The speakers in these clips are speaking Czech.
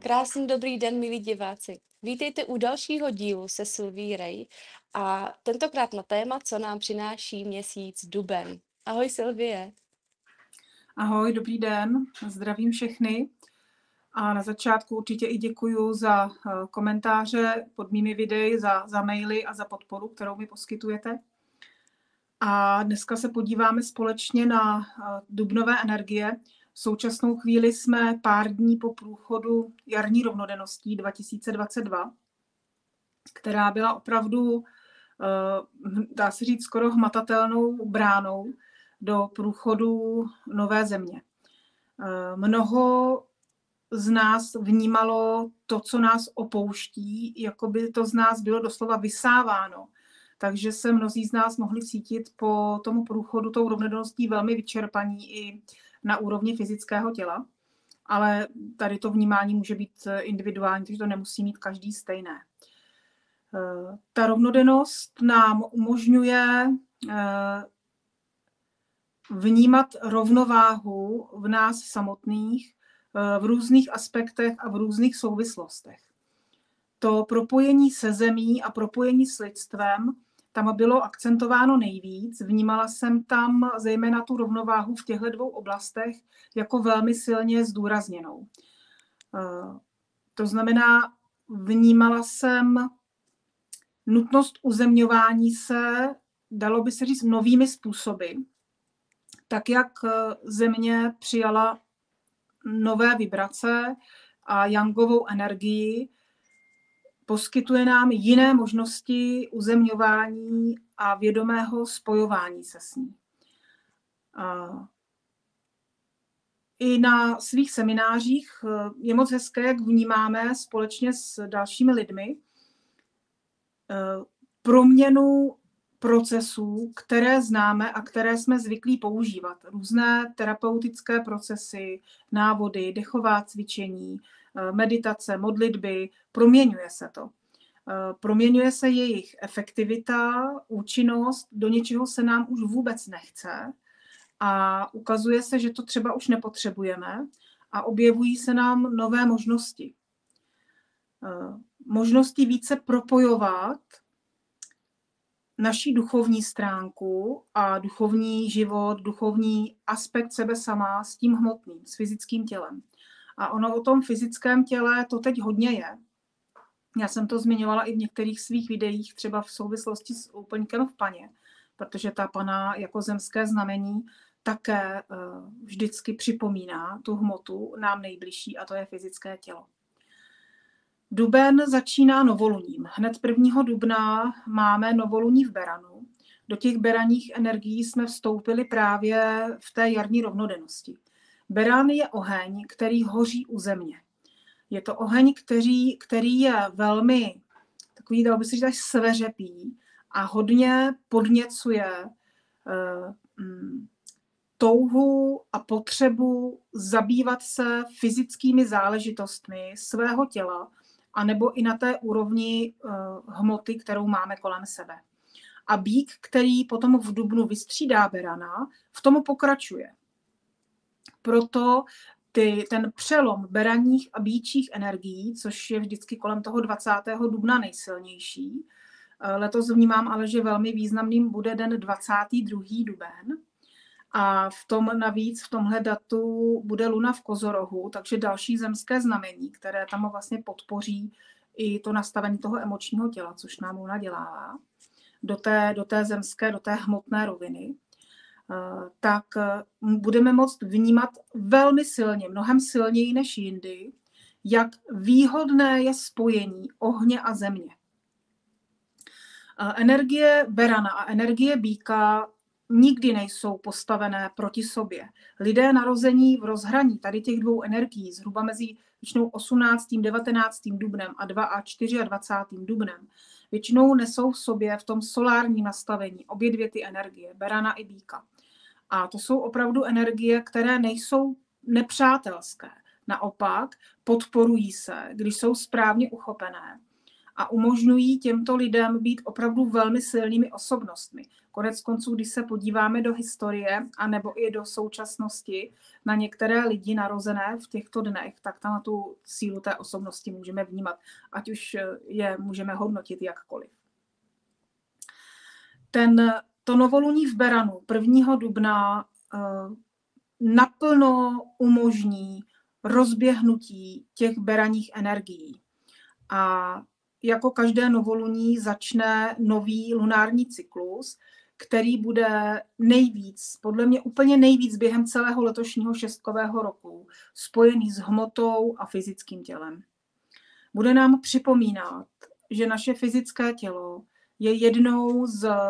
Krásný dobrý den, milí diváci. Vítejte u dalšího dílu se Sylví Ray a tentokrát na téma, co nám přináší měsíc duben. Ahoj Sylvie. Ahoj, dobrý den, zdravím všechny. A na začátku určitě i děkuju za komentáře pod mými videi, za maily a za podporu, kterou mi poskytujete. A dneska se podíváme společně na dubnové energie. V současnou chvíli jsme pár dní po průchodu jarní rovnodenností 2022, která byla opravdu, dá se říct, skoro hmatatelnou bránou do průchodu nové země. Mnoho z nás vnímalo to, co nás opouští, jako by to z nás bylo doslova vysáváno. Takže se mnozí z nás mohli cítit po tomu průchodu tou rovnodenností velmi vyčerpaní i na úrovni fyzického těla. Ale tady to vnímání může být individuální, takže to nemusí mít každý stejné. Ta rovnodennost nám umožňuje vnímat rovnováhu v nás samotných, v různých aspektech a v různých souvislostech. To propojení se zemí a propojení s lidstvem tam bylo akcentováno nejvíc. Vnímala jsem tam zejména tu rovnováhu v těchto dvou oblastech jako velmi silně zdůrazněnou. To znamená, vnímala jsem nutnost uzemňování se, dalo by se říct, novými způsoby, tak jak země přijala nové vibrace a jangovou energii, poskytuje nám jiné možnosti uzemňování a vědomého spojování se s ní. I na svých seminářích je moc hezké, jak vnímáme společně s dalšími lidmi proměnu procesů, které známe a které jsme zvyklí používat. Různé terapeutické procesy, návody, dechová cvičení, meditace, modlitby, proměňuje se to. Proměňuje se jejich efektivita, účinnost, do něčeho se nám už vůbec nechce a ukazuje se, že to třeba už nepotřebujeme a objevují se nám nové možnosti. Možnosti více propojovat naší duchovní stránku a duchovní život, duchovní aspekt sebe sama s tím hmotným, s fyzickým tělem. A ono o tom fyzickém těle to teď hodně je. Já jsem to zmiňovala i v některých svých videích, třeba v souvislosti s úplňkem v paně, protože ta pana jako zemské znamení také vždycky připomíná tu hmotu nám nejbližší, a to je fyzické tělo. Duben začíná novoluním. Hned 1. dubna máme novoluní v Beranu. Do těch beranních energií jsme vstoupili právě v té jarní rovnodennosti. Beran je oheň, který hoří u země. Je to oheň, který je velmi takový, dalo by se říct, sveřepý a hodně podněcuje touhu a potřebu zabývat se fyzickými záležitostmi svého těla, anebo i na té úrovni hmoty, kterou máme kolem sebe. A býk, který potom v dubnu vystřídá berana, v tomu pokračuje. Proto ten přelom beranních a býčích energií, což je vždycky kolem toho 20. dubna nejsilnější, letos vnímám ale, že velmi významným bude den 22. duben. A navíc v tomhle datu bude luna v Kozorohu, takže další zemské znamení, které tam vlastně podpoří i to nastavení toho emočního těla, což nám luna dělá, do té zemské, do té hmotné roviny, tak budeme moct vnímat velmi silně, mnohem silněji než jindy, jak výhodné je spojení ohně a země. Energie berana a energie býka nikdy nejsou postavené proti sobě. Lidé narození v rozhraní tady těch dvou energií, zhruba mezi většinou 18. 19. dubnem a 24. dubnem, většinou nesou v sobě v tom solárním nastavení obě dvě ty energie, berana i býka. A to jsou opravdu energie, které nejsou nepřátelské. Naopak podporují se, když jsou správně uchopené a umožňují těmto lidem být opravdu velmi silnými osobnostmi. Konec konců, když se podíváme do historie anebo i do současnosti na některé lidi narozené v těchto dnech, tak tam na tu sílu té osobnosti můžeme vnímat, ať už je můžeme hodnotit jakkoliv. To novoluní v Beranu 1. dubna naplno umožní rozběhnutí těch beraních energií. A jako každé novoluní začne nový lunární cyklus, který bude nejvíc, podle mě úplně nejvíc během celého letošního šestkového roku spojený s hmotou a fyzickým tělem. Bude nám připomínat, že naše fyzické tělo je jednou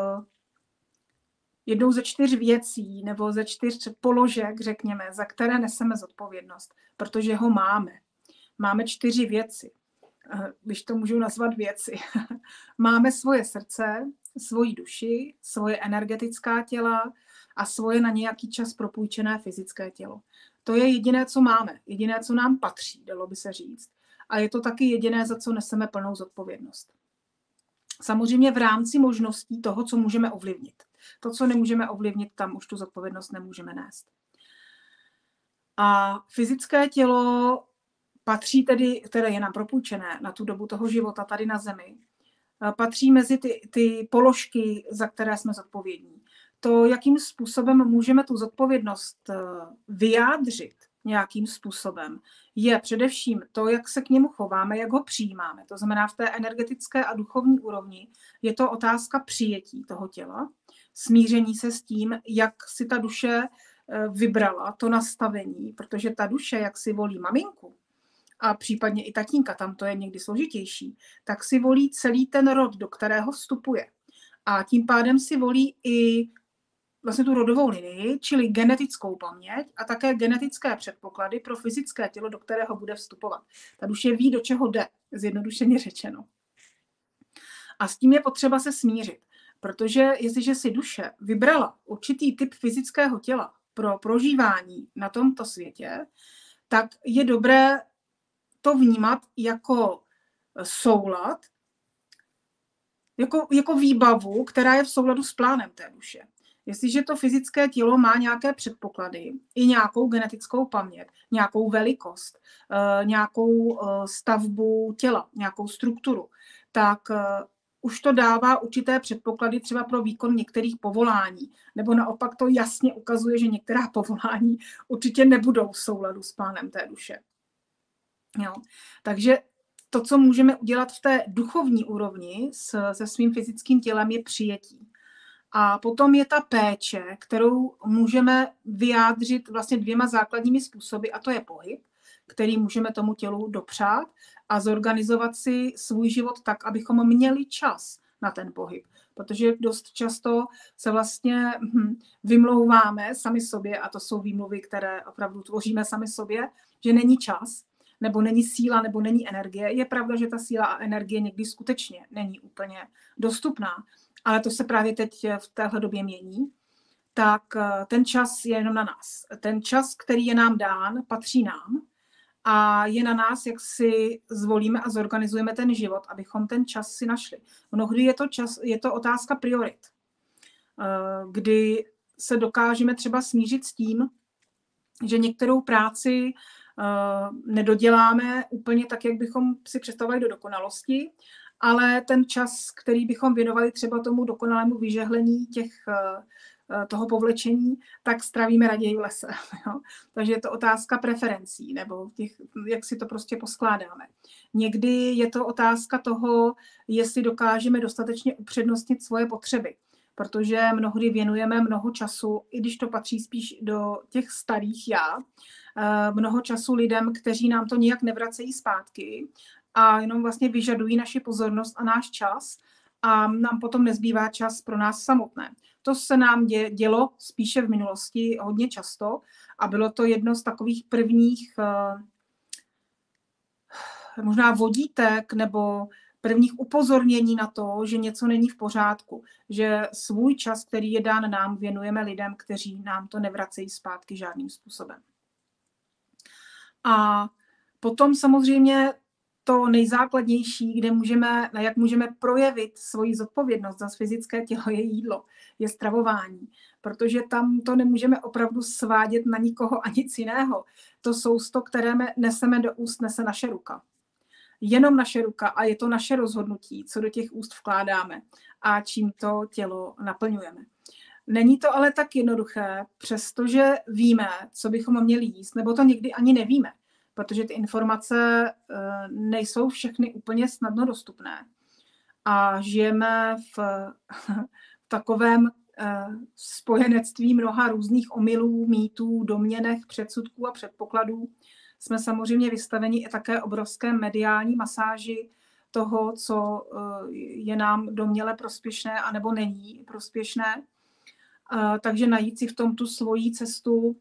ze 4 věcí nebo ze 4 položek, řekněme, za které neseme zodpovědnost, protože ho máme. Máme 4 věci, když to můžu nazvat věci. Máme svoje srdce, svoji duši, svoje energetická těla a svoje na nějaký čas propůjčené fyzické tělo. To je jediné, co máme, jediné, co nám patří, dalo by se říct. A je to taky jediné, za co neseme plnou zodpovědnost. Samozřejmě v rámci možností toho, co můžeme ovlivnit. To, co nemůžeme ovlivnit, tam už tu zodpovědnost nemůžeme nést. A fyzické tělo patří tedy, které je nám propůjčené na tu dobu toho života tady na Zemi, patří mezi ty položky, za které jsme zodpovědní. To, jakým způsobem můžeme tu zodpovědnost vyjádřit nějakým způsobem, je především to, jak se k němu chováme, jak ho přijímáme. To znamená, v té energetické a duchovní úrovni je to otázka přijetí toho těla, smíření se s tím, jak si ta duše vybrala to nastavení, protože ta duše, jak si volí maminku, a případně i tatínka, tam to je někdy složitější, tak si volí celý ten rod, do kterého vstupuje. A tím pádem si volí i vlastně tu rodovou linii, čili genetickou paměť a také genetické předpoklady pro fyzické tělo, do kterého bude vstupovat. Ta duše ví, do čeho jde, zjednodušeně řečeno. A s tím je potřeba se smířit, protože jestliže si duše vybrala určitý typ fyzického těla pro prožívání na tomto světě, tak je dobré to vnímat jako soulad, jako výbavu, která je v souladu s plánem té duše. Jestliže to fyzické tělo má nějaké předpoklady, i nějakou genetickou paměť, nějakou velikost, nějakou stavbu těla, nějakou strukturu, tak už to dává určité předpoklady třeba pro výkon některých povolání. Nebo naopak to jasně ukazuje, že některá povolání určitě nebudou v souladu s plánem té duše. Jo. Takže to, co můžeme udělat v té duchovní úrovni se svým fyzickým tělem, je přijetí. A potom je ta péče, kterou můžeme vyjádřit vlastně 2 základními způsoby, a to je pohyb, který můžeme tomu tělu dopřát a zorganizovat si svůj život tak, abychom měli čas na ten pohyb. Protože dost často se vlastně vymlouváme sami sobě, a to jsou výmluvy, které opravdu tvoříme sami sobě, že není čas, nebo není síla, nebo není energie. Je pravda, že ta síla a energie někdy skutečně není úplně dostupná, ale to se právě teď v téhle době mění, tak ten čas je jenom na nás. Ten čas, který je nám dán, patří nám a je na nás, jak si zvolíme a zorganizujeme ten život, abychom ten čas si našli. Mnohdy je to otázka priorit, kdy se dokážeme třeba smířit s tím, že některou práci nedoděláme úplně tak, jak bychom si představovali do dokonalosti, ale ten čas, který bychom věnovali třeba tomu dokonalému vyžehlení toho povlečení, tak strávíme raději v lese. Jo? Takže je to otázka preferencí, nebo jak si to prostě poskládáme. Někdy je to otázka toho, jestli dokážeme dostatečně upřednostnit svoje potřeby, protože mnohdy věnujeme mnoho času, i když to patří spíš do těch starých já, mnoho času lidem, kteří nám to nijak nevracejí zpátky a jenom vlastně vyžadují naši pozornost a náš čas a nám potom nezbývá čas pro nás samotné. To se nám dělo spíše v minulosti hodně často a bylo to jedno z takových prvních možná vodítek nebo prvních upozornění na to, že něco není v pořádku, že svůj čas, který je dán nám, věnujeme lidem, kteří nám to nevracejí zpátky žádným způsobem. A potom samozřejmě to nejzákladnější, jak můžeme projevit svoji zodpovědnost za fyzické tělo, je jídlo, je stravování. Protože tam to nemůžeme opravdu svádět na nikoho a nic jiného. To sousto, které neseme do úst, nese naše ruka. Jenom naše ruka a je to naše rozhodnutí, co do těch úst vkládáme a čím to tělo naplňujeme. Není to ale tak jednoduché, přestože víme, co bychom měli jíst, nebo to někdy ani nevíme, protože ty informace nejsou všechny úplně snadno dostupné. A žijeme v takovém spojenectví mnoha různých omylů, mýtů, domněnek, předsudků a předpokladů. Jsme samozřejmě vystaveni i také obrovské mediální masáži toho, co je nám domněle prospěšné anebo není prospěšné. Takže najít si v tom tu svoji cestu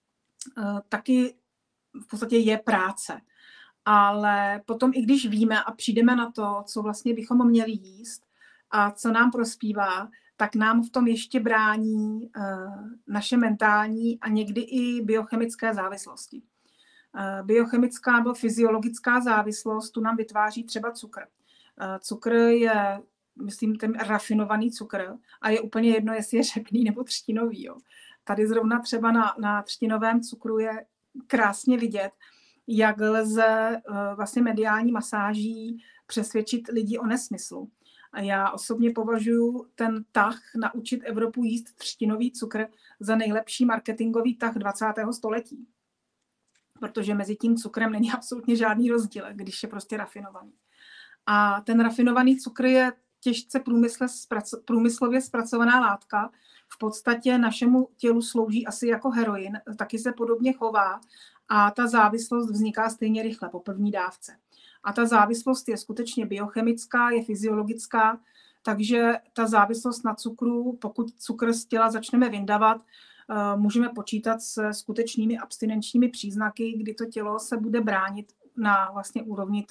taky v podstatě je práce. Ale potom, i když víme a přijdeme na to, co vlastně bychom měli jíst a co nám prospívá, tak nám v tom ještě brání naše mentální a někdy i biochemické závislosti. Biochemická nebo fyziologická závislost tu nám vytváří třeba cukr. Cukr je, myslím, ten rafinovaný cukr a je úplně jedno, jestli je řepný nebo třtinový. Jo. Tady zrovna třeba na třtinovém cukru je krásně vidět, jak lze vlastně mediální masáží přesvědčit lidi o nesmyslu. A já osobně považuji ten tah naučit Evropu jíst třtinový cukr za nejlepší marketingový tah 20. století. Protože mezi tím cukrem není absolutně žádný rozdíl, když je prostě rafinovaný. A ten rafinovaný cukr je těžce průmyslově zpracovaná látka. V podstatě našemu tělu slouží asi jako heroin, taky se podobně chová a ta závislost vzniká stejně rychle po první dávce. A ta závislost je skutečně biochemická, je fyziologická, takže ta závislost na cukru, pokud cukr z těla začneme vyndavat, můžeme počítat s skutečnými abstinenčními příznaky, kdy to tělo se bude bránit na vlastně úrovni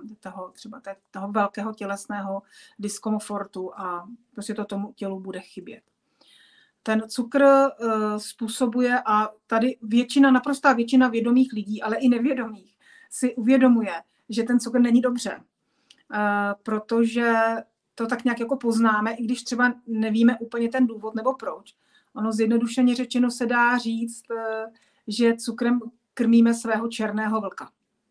toho velkého tělesného diskomfortu a prostě to tomu tělu bude chybět. Ten cukr způsobuje, a tady naprostá většina vědomých lidí, ale i nevědomých, si uvědomuje, že ten cukr není dobře, protože to tak nějak jako poznáme, i když třeba nevíme úplně ten důvod nebo proč. Ono zjednodušeně řečeno se dá říct, že cukrem krmíme svého černého vlka.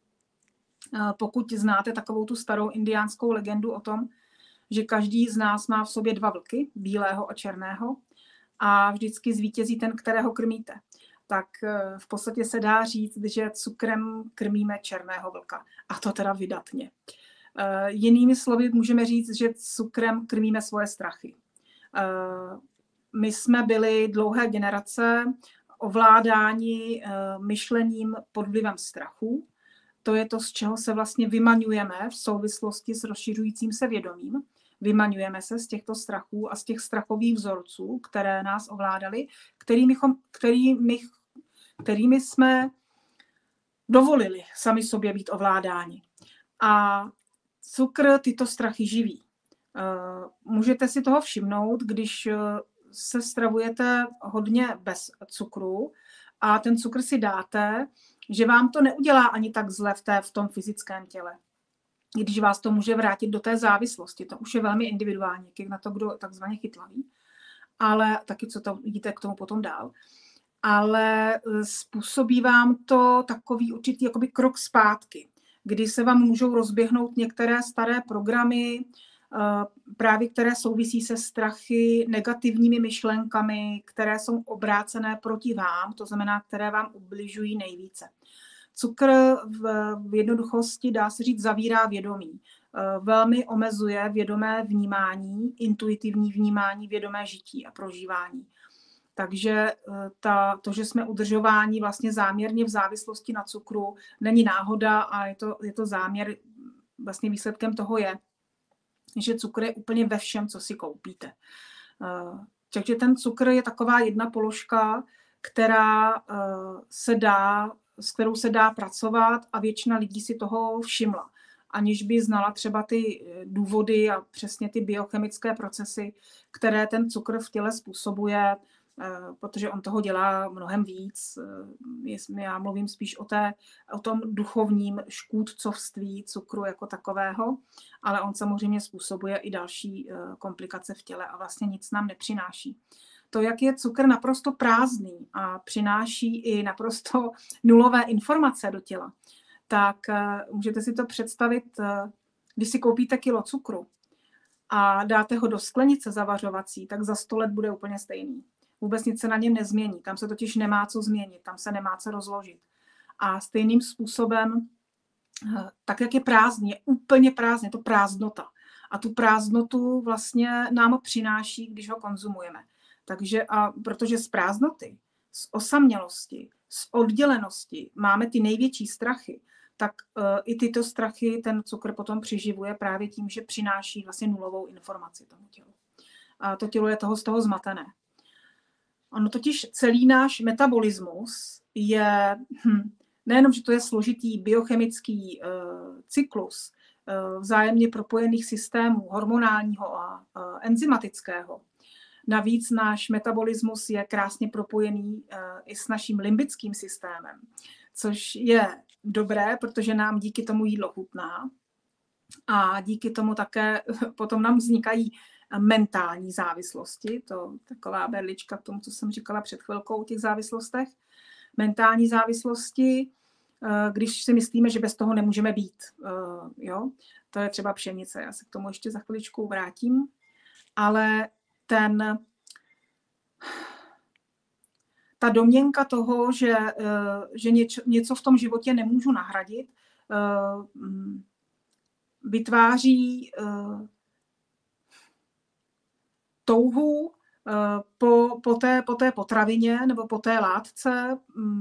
Pokud znáte takovou tu starou indiánskou legendu o tom, že každý z nás má v sobě 2 vlky, bílého a černého, a vždycky zvítězí ten, kterého krmíte. Tak v podstatě se dá říct, že cukrem krmíme černého vlka. A to teda vydatně. Jinými slovy můžeme říct, že cukrem krmíme svoje strachy. My jsme byli dlouhé generace ovládáni myšlením pod vlivem strachu. To je to, z čeho se vlastně vymaňujeme v souvislosti s rozšiřujícím se vědomím. Vymaňujeme se z těchto strachů a z těch strachových vzorců, které nás ovládaly, kterými jsme dovolili sami sobě být ovládáni. A cukr tyto strachy živí. Můžete si toho všimnout, když se stravujete hodně bez cukru a ten cukr si dáte, že vám to neudělá ani tak zle v tom fyzickém těle. Když vás to může vrátit do té závislosti. To už je velmi individuální, jak na to, kdo takzvaně chytlavý. Ale taky, co to vidíte k tomu potom dál. Ale způsobí vám to takový určitý jakoby krok zpátky, kdy se vám můžou rozběhnout některé staré programy, právě které souvisí se strachy, negativními myšlenkami, které jsou obrácené proti vám, to znamená, které vám ubližují nejvíce. Cukr v jednoduchosti, dá se říct, zavírá vědomí. Velmi omezuje vědomé vnímání, intuitivní vnímání, vědomé žití a prožívání. Takže to, že jsme udržováni vlastně záměrně v závislosti na cukru, není náhoda a je to záměr, vlastně výsledkem toho je, že cukr je úplně ve všem, co si koupíte. Takže ten cukr je taková jedna položka, s kterou se dá pracovat a většina lidí si toho všimla, aniž by znala třeba ty důvody a přesně ty biochemické procesy, které ten cukr v těle způsobuje. protože on toho dělá mnohem víc. Já mluvím spíš o tom duchovním škůdcovství cukru jako takového, ale on samozřejmě způsobuje i další komplikace v těle a vlastně nic nám nepřináší. To, jak je cukr naprosto prázdný a přináší i naprosto nulové informace do těla, tak můžete si to představit, když si koupíte kilo cukru a dáte ho do sklenice zavařovací, tak za 100 let bude úplně stejný. Vůbec nic se na něm nezmění. Tam se totiž nemá co změnit, tam se nemá co rozložit. A stejným způsobem, tak jak je prázdný, je úplně prázdný, je to prázdnota. A tu prázdnotu vlastně nám přináší, když ho konzumujeme. Takže protože z prázdnoty, z osamělosti, z oddělenosti máme ty největší strachy, tak i tyto strachy ten cukr potom přiživuje právě tím, že přináší vlastně nulovou informaci tomu tělu. A to tělo je z toho zmatené. Ono totiž celý náš metabolismus je, nejenom, že to je složitý biochemický cyklus vzájemně propojených systémů hormonálního a enzymatického. Navíc náš metabolismus je krásně propojený i s naším limbickým systémem, což je dobré, protože nám díky tomu jídlo chutná a díky tomu také potom nám vznikají mentální závislosti, to taková berlička k tomu, co jsem říkala před chvilkou o těch závislostech. Mentální závislosti, když si myslíme, že bez toho nemůžeme být. Jo? To je třeba pšenice, já se k tomu ještě za chviličku vrátím, ale ta domněnka toho, že něco v tom životě nemůžu nahradit, vytváří touhu po té potravině nebo po té látce.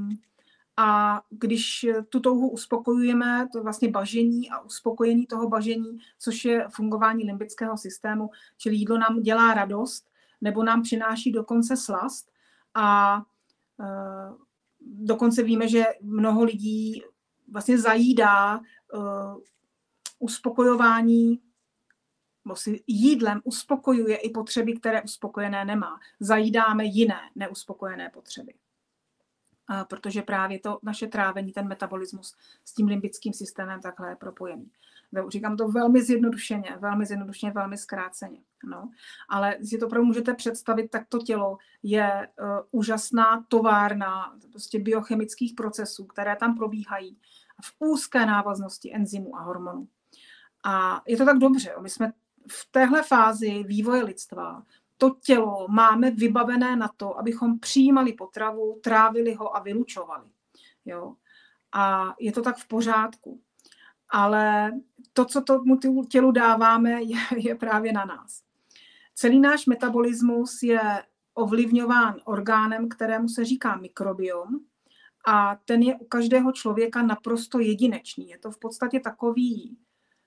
A když tu touhu uspokojujeme, to je vlastně bažení a uspokojení toho bažení, což je fungování limbického systému, čili jídlo nám dělá radost nebo nám přináší dokonce slast. A dokonce víme, že mnoho lidí vlastně zajídá uspokojování, si jídlem uspokojuje i potřeby, které uspokojené nemá. Zajídáme jiné neuspokojené potřeby. Protože právě to naše trávení, ten metabolismus s tím limbickým systémem takhle je propojený. Říkám to velmi zjednodušeně, velmi zkráceně. No. Ale si to opravdu můžete představit, tak to tělo je úžasná továrna prostě biochemických procesů, které tam probíhají v úzké návaznosti enzymů a hormonů. A je to tak dobře. My jsme v téhle fázi vývoje lidstva to tělo máme vybavené na to, abychom přijímali potravu, trávili ho a vylučovali. Jo? A je to tak v pořádku. Ale to, co tomu tělu dáváme, je právě na nás. Celý náš metabolismus je ovlivňován orgánem, kterému se říká mikrobiom, a ten je u každého člověka naprosto jedinečný. Je to v podstatě takový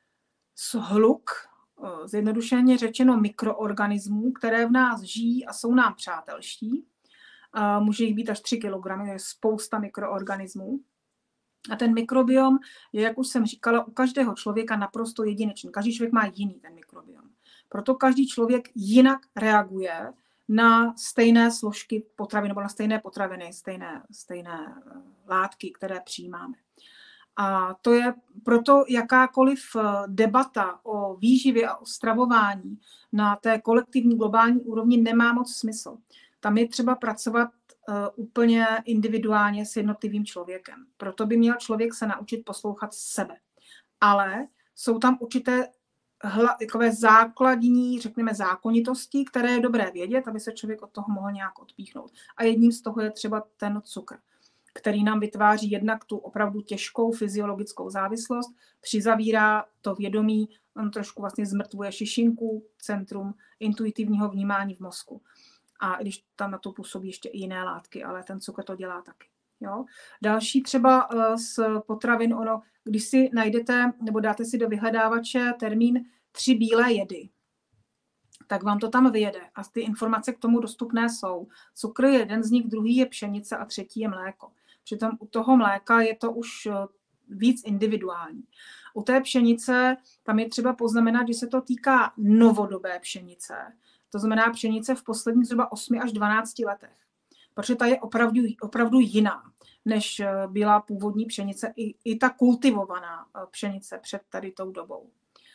shluk, zjednodušeně řečeno mikroorganismů, které v nás žijí a jsou nám přátelští. Může jich být až 3 kilogramy, je spousta mikroorganismů. A ten mikrobiom je, jak už jsem říkala, u každého člověka naprosto jedinečný. Každý člověk má jiný ten mikrobiom. Proto každý člověk jinak reaguje na stejné složky potravin nebo na stejné potraviny, stejné látky, které přijímáme. A to je proto jakákoliv debata o výživě a o stravování na té kolektivní globální úrovni nemá moc smysl. Tam je třeba pracovat úplně individuálně s jednotlivým člověkem. Proto by měl člověk se naučit poslouchat sebe. Ale jsou tam určité takové základní, řekněme, zákonitosti, které je dobré vědět, aby se člověk od toho mohl nějak odpíchnout. A jedním z toho je třeba ten cukr, který nám vytváří jednak tu opravdu těžkou fyziologickou závislost, přizavírá to vědomí, on trošku vlastně zmrtvuje šišinku, centrum intuitivního vnímání v mozku. A když tam na to působí ještě i jiné látky, ale ten cukr to dělá taky. Jo? Další třeba z potravin, když si najdete nebo dáte si do vyhledávače termín 3 bílé jedy, tak vám to tam vyjede a ty informace k tomu dostupné jsou. Cukr je jeden z nich, druhý je pšenice a třetí je mléko. Přitom u toho mléka je to už víc individuální. U té pšenice tam je třeba poznamenat, že se to týká novodobé pšenice, to znamená pšenice v posledních zhruba 8 až 12 letech, protože ta je opravdu jiná, než byla původní pšenice, i ta kultivovaná pšenice před tady tou dobou.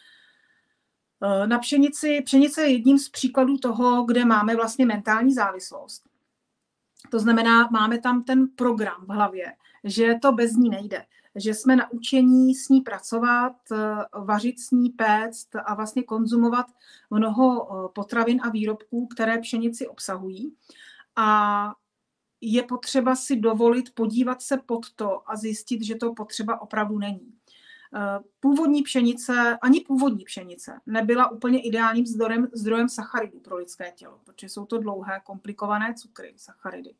Na pšenice je jedním z příkladů toho, kde máme vlastně mentální závislost. To znamená, máme tam ten program v hlavě, že to bez ní nejde, že jsme naučení s ní pracovat, vařit s ní, péct a vlastně konzumovat mnoho potravin a výrobků, které pšenici obsahují. A je potřeba si dovolit podívat se pod to a zjistit, že to potřeba opravdu není. Ani původní pšenice nebyla úplně ideálním zdrojem sacharidů pro lidské tělo, protože jsou to dlouhé, komplikované cukry, sacharidy.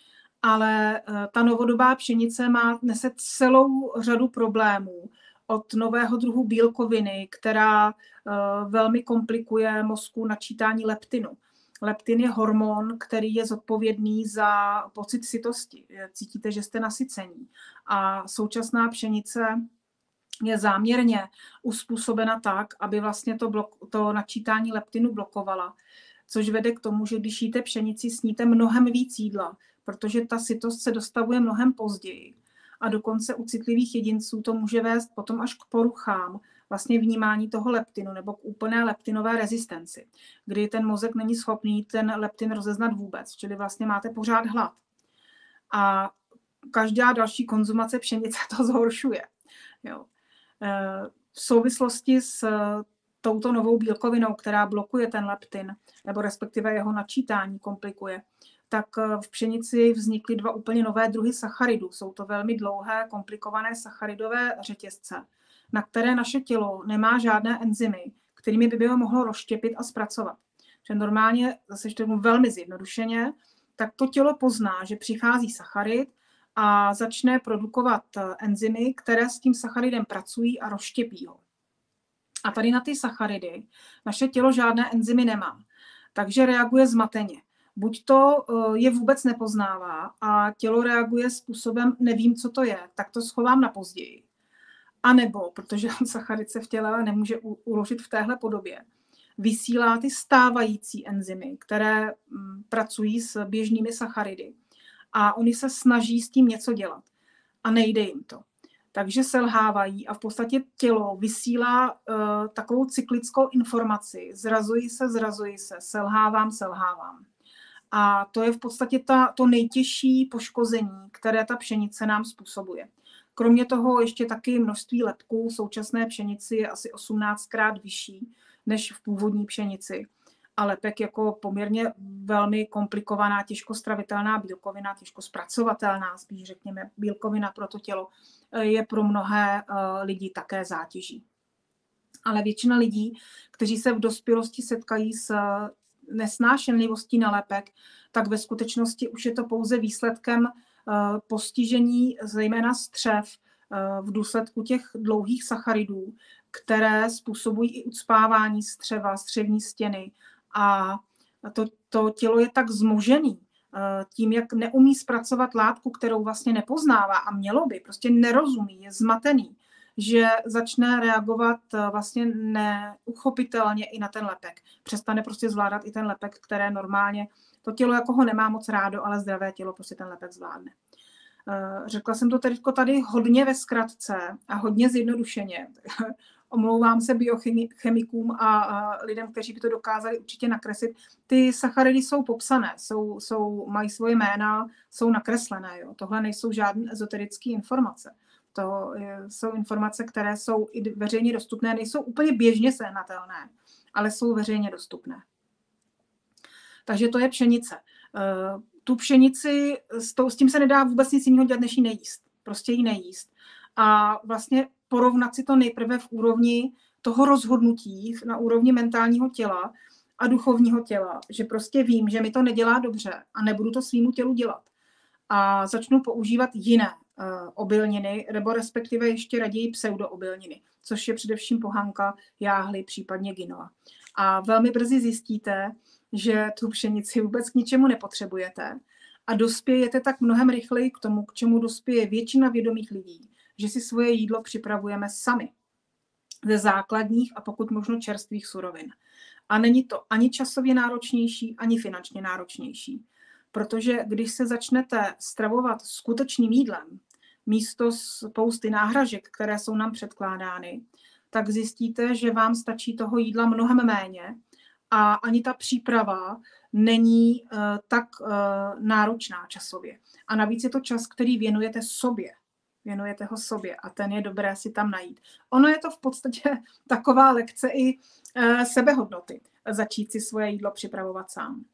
Ale ta novodobá pšenice nese celou řadu problémů, od nového druhu bílkoviny, která velmi komplikuje mozku načítání leptinu. Leptin je hormon, který je zodpovědný za pocit sytosti. Cítíte, že jste nasycení. A současná pšenice je záměrně uspůsobena tak, aby vlastně to načítání leptinu blokovala, což vede k tomu, že když jíte pšenici, sníte mnohem víc jídla, protože ta sytost se dostavuje mnohem později. A dokonce u citlivých jedinců to může vést potom až k poruchám vlastně vnímání toho leptinu nebo k úplné leptinové rezistenci, kdy ten mozek není schopný ten leptin rozeznat vůbec, čili vlastně máte pořád hlad. A každá další konzumace pšenice to zhoršuje. Jo. V souvislosti s touto novou bílkovinou, která blokuje ten leptin, nebo respektive jeho načítání komplikuje, tak v pšenici vznikly 2 úplně nové druhy sacharidů. Jsou to velmi dlouhé, komplikované sacharidové řetězce, na které naše tělo nemá žádné enzymy, kterými by ho mohlo rozštěpit a zpracovat. Že normálně, zase ještě velmi zjednodušeně, tak to tělo pozná, že přichází sacharid a začne produkovat enzymy, které s tím sacharidem pracují a rozštěpí ho. A tady na ty sacharidy naše tělo žádné enzymy nemá, takže reaguje zmateně. Buď to je vůbec nepoznává a tělo reaguje způsobem nevím, co to je, tak to schovám na později. A nebo, protože sacharid se v těle nemůže uložit v téhle podobě, vysílá ty stávající enzymy, které pracují s běžnými sacharidy. A oni se snaží s tím něco dělat. A nejde jim to. Takže selhávají a v podstatě tělo vysílá takovou cyklickou informaci. Zrazuji se, selhávám. A to je v podstatě to nejtěžší poškození, které ta pšenice nám způsobuje. Kromě toho ještě taky množství lepků v současné pšenici je asi 18krát vyšší než v původní pšenici. A lepek jako poměrně velmi komplikovaná, těžko stravitelná bílkovina, těžko zpracovatelná, spíš řekněme bílkovina pro to tělo, je pro mnohé lidi také zátěží. Ale většina lidí, kteří se v dospělosti setkají s nesnášenlivostí na lepek, tak ve skutečnosti už je to pouze výsledkem postižení zejména střev v důsledku těch dlouhých sacharidů, které způsobují i ucpávání střeva, střevní stěny. A to tělo je tak zmožený tím, jak neumí zpracovat látku, kterou vlastně nepoznává a mělo by, prostě nerozumí, je zmatený, že začne reagovat vlastně neuchopitelně i na ten lepek. Přestane prostě zvládat i ten lepek, které normálně, to tělo jako ho nemá moc rádo, ale zdravé tělo prostě ten lepek zvládne. Řekla jsem to tady hodně ve zkratce a hodně zjednodušeně. Omlouvám se biochemikům a lidem, kteří by to dokázali určitě nakreslit. Ty sacharidy jsou popsané, mají svoje jména, jsou nakreslené. Jo. Tohle nejsou žádné ezoterické informace. To jsou informace, které jsou i veřejně dostupné, nejsou úplně běžně sehnatelné, ale jsou veřejně dostupné. Takže to je pšenice. Tu pšenici, s tím se nedá vůbec nic jiného dělat, než ji nejíst. Prostě ji nejíst. A vlastně porovnat si to nejprve v úrovni toho rozhodnutí, na úrovni mentálního těla a duchovního těla, že prostě vím, že mi to nedělá dobře a nebudu to svýmu tělu dělat. A začnu používat jiné obilniny, nebo respektive ještě raději pseudoobilniny, což je především pohanka, jáhly, případně quinoa. A velmi brzy zjistíte, že tu pšenici vůbec k ničemu nepotřebujete a dospějete tak mnohem rychleji k tomu, k čemu dospěje většina vědomých lidí, že si svoje jídlo připravujeme sami. ze základních a pokud možno čerstvých surovin. A není to ani časově náročnější, ani finančně náročnější. Protože když se začnete stravovat skutečným jídlem, místo spousty náhražek, které jsou nám předkládány, tak zjistíte, že vám stačí toho jídla mnohem méně a ani ta příprava není tak náročná časově. A navíc je to čas, který věnujete sobě. Věnujete ho sobě a ten je dobré si tam najít. Ono je to v podstatě taková lekce i sebehodnoty, začít si svoje jídlo připravovat sám.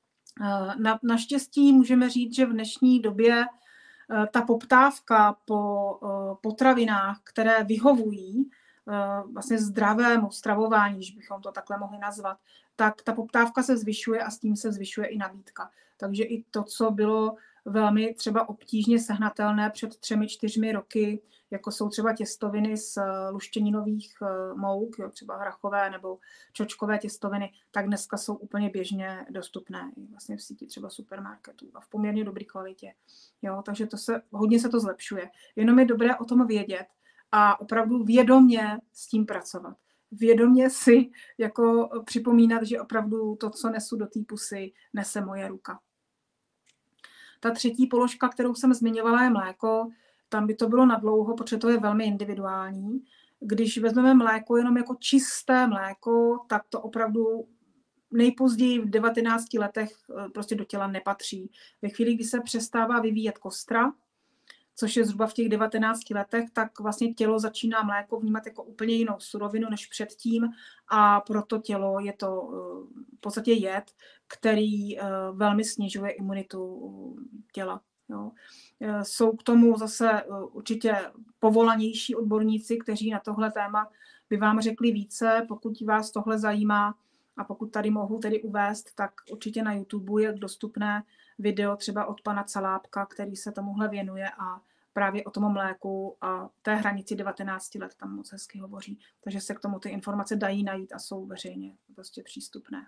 Naštěstí můžeme říct, že v dnešní době ta poptávka po potravinách, které vyhovují vlastně zdravému stravování, když bychom to takhle mohli nazvat, tak ta poptávka se zvyšuje a s tím se zvyšuje i nabídka. Takže i to, co bylo velmi třeba obtížně sehnatelné před 3-4 roky, jako jsou třeba těstoviny z luštěninových mouk, jo, třeba hrachové nebo čočkové těstoviny, tak dneska jsou úplně běžně dostupné vlastně v síti třeba supermarketů a v poměrně dobré kvalitě. Jo, takže hodně se to zlepšuje. Jenom je dobré o tom vědět a opravdu vědomě s tím pracovat. Vědomě si jako připomínat, že opravdu to, co nesu do té pusy, nese moje ruka. Ta třetí položka, kterou jsem zmiňovala, je mléko. Tam by to bylo nadlouho, protože to je velmi individuální. Když vezmeme mléko jenom jako čisté mléko, tak to opravdu nejpozději v 19 letech prostě do těla nepatří. Ve chvíli, kdy se přestává vyvíjet kostra, což je zhruba v těch 19 letech, tak vlastně tělo začíná mléko vnímat jako úplně jinou surovinu než předtím a proto tělo je to v podstatě jed, který velmi snižuje imunitu těla. Jo. Jsou k tomu zase určitě povolanější odborníci, kteří na tohle téma by vám řekli více. Pokud vás tohle zajímá a pokud tady mohu tedy uvést, tak určitě na YouTube je dostupné video třeba od pana Calábka, který se tomuhle věnuje a právě o tom mléku a té hranici 19 let tam moc hezky hovoří. Takže se k tomu ty informace dají najít a jsou veřejně prostě přístupné.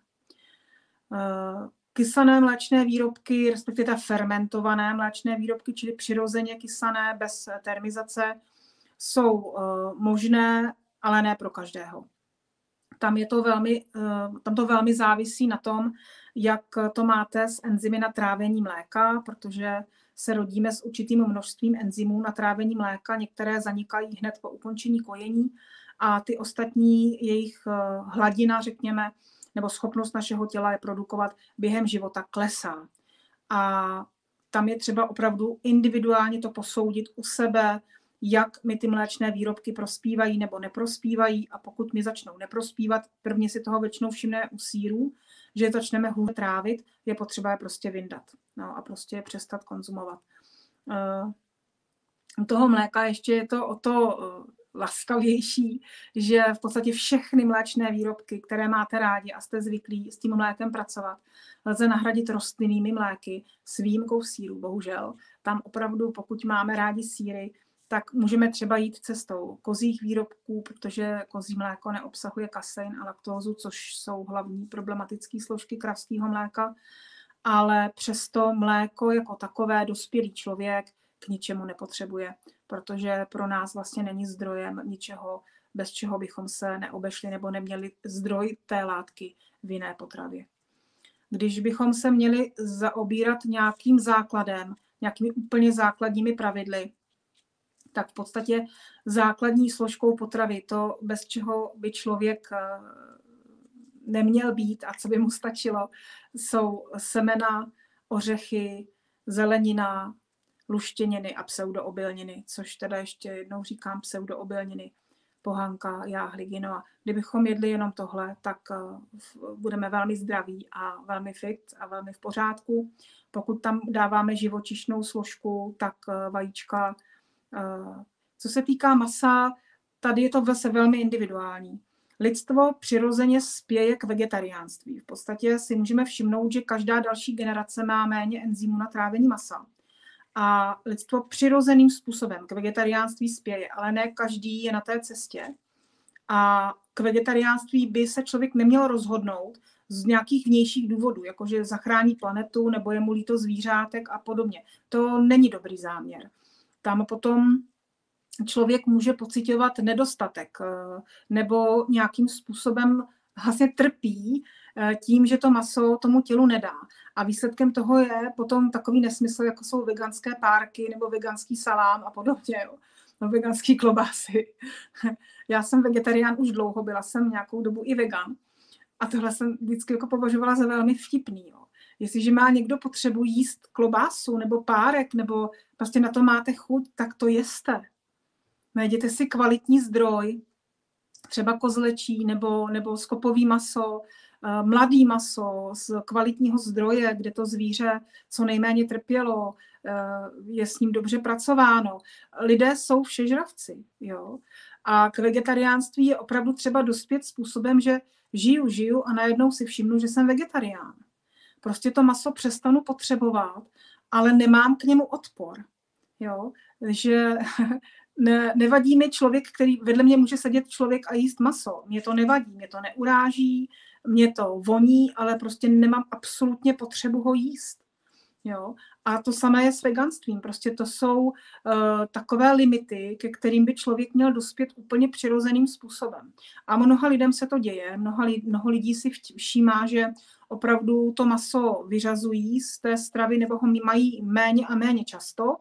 Kysané mléčné výrobky, respektive fermentované mléčné výrobky, čili přirozeně kysané bez termizace, jsou možné, ale ne pro každého. Tam to velmi závisí na tom, jak to máte s enzymy na trávení mléka, protože se rodíme s určitým množstvím enzymů na trávení mléka. Některé zanikají hned po ukončení kojení a ty ostatní, jejich hladina, řekněme, nebo schopnost našeho těla je produkovat během života klesá. A tam je třeba opravdu individuálně to posoudit u sebe, jak mi ty mléčné výrobky prospívají nebo neprospívají a pokud mi začnou neprospívat, prvně si toho většinou všimneme u sýrů, že začneme hůře trávit, je potřeba je prostě vyndat a prostě je přestat konzumovat. U toho mléka ještě je to o to laskavější, že v podstatě všechny mléčné výrobky, které máte rádi a jste zvyklí s tím mlékem pracovat, lze nahradit rostlinnými mléky s výjimkou sýrů, bohužel. Tam opravdu, pokud máme rádi sýry, tak můžeme třeba jít cestou kozích výrobků, protože kozí mléko neobsahuje kasein a laktózu, což jsou hlavní problematické složky kravského mléka, ale přesto mléko jako takové dospělý člověk k ničemu nepotřebuje, protože pro nás vlastně není zdrojem ničeho, bez čeho bychom se neobešli nebo neměli zdroj té látky v jiné potravě. Když bychom se měli zaobírat nějakým základem, nějakými úplně základními pravidly, tak v podstatě základní složkou potravy, to, bez čeho by člověk neměl být a co by mu stačilo, jsou semena, ořechy, zelenina, luštěniny a pseudoobilniny, což teda ještě jednou říkám pseudoobilniny, pohanka, jáhly, quinoa. Kdybychom jedli jenom tohle, tak budeme velmi zdraví a velmi fit a velmi v pořádku. Pokud tam dáváme živočišnou složku, tak vajíčka. Co se týká masa, tady je to zase velmi individuální. Lidstvo přirozeně spěje k vegetariánství. V podstatě si můžeme všimnout, že každá další generace má méně enzymů na trávení masa. A lidstvo přirozeným způsobem k vegetariánství spěje, ale ne každý je na té cestě. A k vegetariánství by se člověk neměl rozhodnout z nějakých vnějších důvodů, jakože zachrání planetu nebo je mu líto zvířátek a podobně. To není dobrý záměr. Tam potom člověk může pociťovat nedostatek nebo nějakým způsobem vlastně trpí tím, že to maso tomu tělu nedá. A výsledkem toho je potom takový nesmysl, jako jsou veganské párky nebo veganský salám a podobně. Jo. No, veganský klobásy. Já jsem vegetarián už dlouho, byla jsem nějakou dobu i vegan. A tohle jsem vždycky jako považovala za velmi vtipný. Jo. Jestliže má někdo potřebu jíst klobásu nebo párek, nebo prostě na to máte chuť, tak to jeste. Najděte si kvalitní zdroj, třeba kozlečí nebo skopový maso, mladý maso z kvalitního zdroje, kde to zvíře co nejméně trpělo, je s ním dobře pracováno. Lidé jsou všežravci. Jo? A k vegetariánství je opravdu třeba dospět způsobem, že žiju a najednou si všimnu, že jsem vegetarián. Prostě to maso přestanu potřebovat, ale nemám k němu odpor. Jo? Že nevadí mi člověk, který vedle mě může sedět člověk a jíst maso. Mě to nevadí, mě to neuráží, mě to voní, ale prostě nemám absolutně potřebu ho jíst. Jo? A to samé je s veganstvím. Prostě to jsou takové limity, ke kterým by člověk měl dospět úplně přirozeným způsobem. A mnoha lidem se to děje. Mnoho lidí si všímá, že opravdu to maso vyřazují z té stravy nebo ho mají méně a méně často.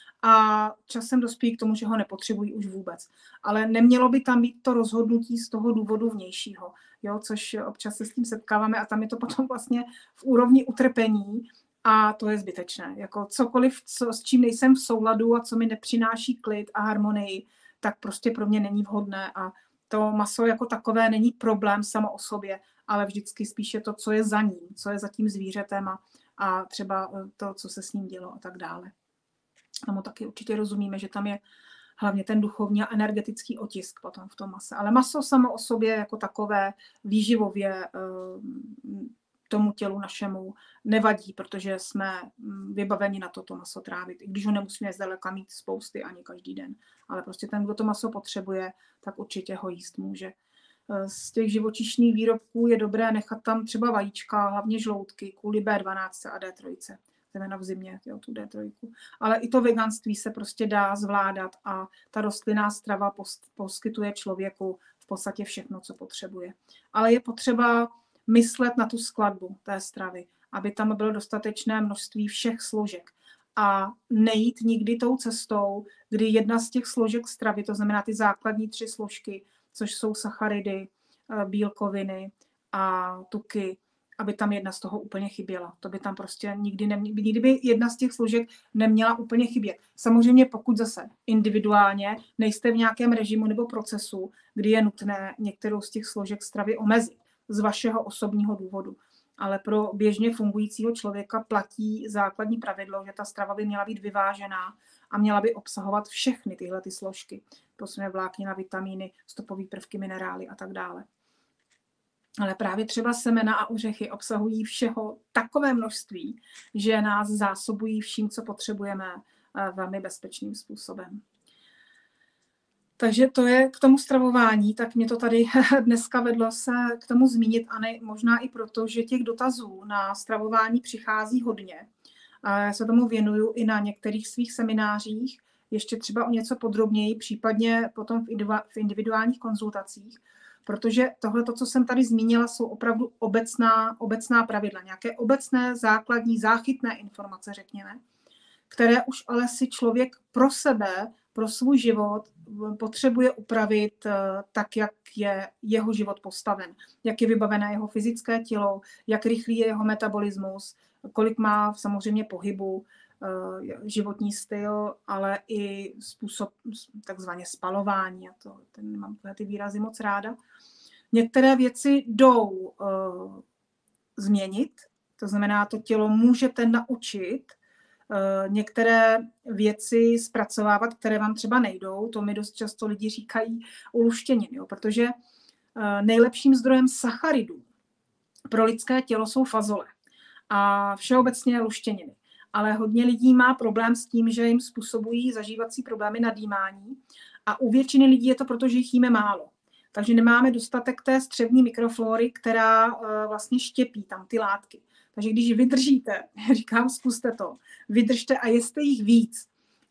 A časem dospějí k tomu, že ho nepotřebují už vůbec. Ale nemělo by tam být to rozhodnutí z toho důvodu vnějšího, jo, což občas se s tím setkáváme a tam je to potom vlastně v úrovni utrpení a to je zbytečné. Jako cokoliv, s čím nejsem v souladu a co mi nepřináší klid a harmonii, tak prostě pro mě není vhodné a to maso jako takové není problém samo o sobě, ale vždycky spíše to, co je za ním, co je za tím zvířetem a třeba to, co se s ním dělo a tak dále. Tomu taky určitě rozumíme, že tam je hlavně ten duchovní a energetický otisk potom v tom mase. Ale maso samo o sobě jako takové výživově tomu tělu našemu nevadí, protože jsme vybaveni na to maso trávit, i když ho nemusíme zdaleka mít spousty ani každý den. Ale prostě ten, kdo to maso potřebuje, tak určitě ho jíst může. Z těch živočišných výrobků je dobré nechat tam třeba vajíčka, hlavně žloutky, kvůli B12 a D3. Zejména v zimě, jo, tu D3. Ale i to veganství se prostě dá zvládat a ta rostlinná strava poskytuje člověku v podstatě všechno, co potřebuje. Ale je potřeba myslet na tu skladbu té stravy, aby tam bylo dostatečné množství všech složek a nejít nikdy tou cestou, kdy jedna z těch složek stravy, to znamená ty základní 3 složky, což jsou sacharidy, bílkoviny a tuky, aby tam jedna z toho úplně chyběla. To by tam prostě nikdy by jedna z těch složek neměla úplně chybět. Samozřejmě pokud zase individuálně nejste v nějakém režimu nebo procesu, kdy je nutné některou z těch složek stravy omezit z vašeho osobního důvodu. Ale pro běžně fungujícího člověka platí základní pravidlo, že ta strava by měla být vyvážená a měla by obsahovat všechny tyhle ty složky. Prostě vláknina, vitamíny, stopové prvky, minerály a tak dále. Ale právě třeba semena a ořechy obsahují všeho takové množství, že nás zásobují vším, co potřebujeme velmi bezpečným způsobem. Takže to je k tomu stravování, tak mě to tady dneska vedlo se k tomu zmínit a možná i proto, že těch dotazů na stravování přichází hodně. A já se tomu věnuju i na některých svých seminářích, ještě třeba o něco podrobněji, případně potom v individuálních konzultacích, protože tohle, co jsem tady zmínila, jsou opravdu obecná pravidla, nějaké obecné, základní, záchytné informace, řekněme, které už ale si člověk pro sebe, pro svůj život potřebuje upravit tak, jak je jeho život postaven, jak je vybavené jeho fyzické tělo, jak rychlý je jeho metabolismus, kolik má samozřejmě pohybu, životní styl, ale i způsob takzvaně spalování. Mám ty výrazy moc ráda. Některé věci jdou změnit, to znamená, to tělo můžete naučit některé věci zpracovávat, které vám třeba nejdou. To mi dost často lidi říkají u luštěnin, jo? Protože nejlepším zdrojem sacharidů pro lidské tělo jsou fazole a všeobecně luštěniny. Ale hodně lidí má problém s tím, že jim způsobují zažívací problémy na dýmání a u většiny lidí je to proto, že jich jíme málo. Takže nemáme dostatek té střevní mikroflory, která vlastně štěpí tam ty látky. Takže když vydržíte, říkám, zkuste to, vydržte a jeste jich víc.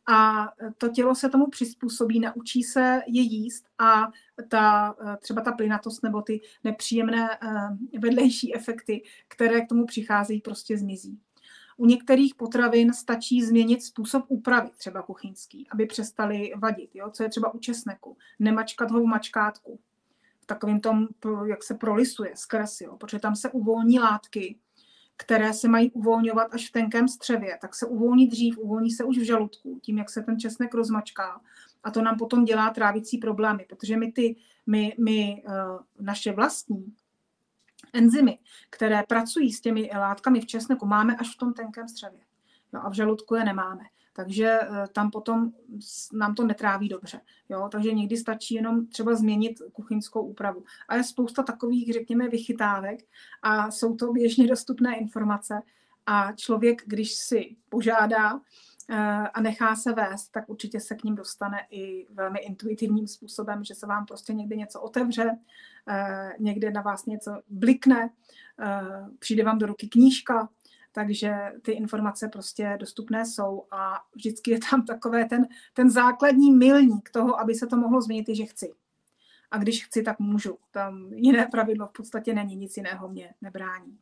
a to tělo se tomu přizpůsobí, naučí se je jíst a třeba ta plynatost nebo ty nepříjemné vedlejší efekty, které k tomu přicházejí, prostě zmizí. U některých potravin stačí změnit způsob úpravy, třeba kuchyňský, aby přestaly vadit. Jo? Co je třeba u česneku. Nemačkat ho v mačkátku. V takovém tom, jak se prolisuje, skres, jo? Protože tam se uvolní látky, které se mají uvolňovat až v tenkém střevě, tak se uvolní dřív, uvolní se už v žaludku, tím, jak se ten česnek rozmačká. A to nám potom dělá trávicí problémy, protože my naše vlastní enzymy, které pracují s těmi látkami v česneku, máme až v tom tenkém střevě. Jo, a v žaludku je nemáme. Takže tam potom nám to netráví dobře. Jo? Takže někdy stačí jenom třeba změnit kuchyňskou úpravu. A je spousta takových, řekněme, vychytávek a jsou to běžně dostupné informace. A člověk, když si požádá a nechá se vést, tak určitě se k ním dostane i velmi intuitivním způsobem, že se vám prostě někde něco otevře, někde na vás něco blikne, přijde vám do ruky knížka, takže ty informace prostě dostupné jsou a vždycky je tam takové ten základní milník toho, aby se to mohlo změnit, že chci. A když chci, tak můžu. Tam jiné pravidlo v podstatě není, nic jiného mě nebrání.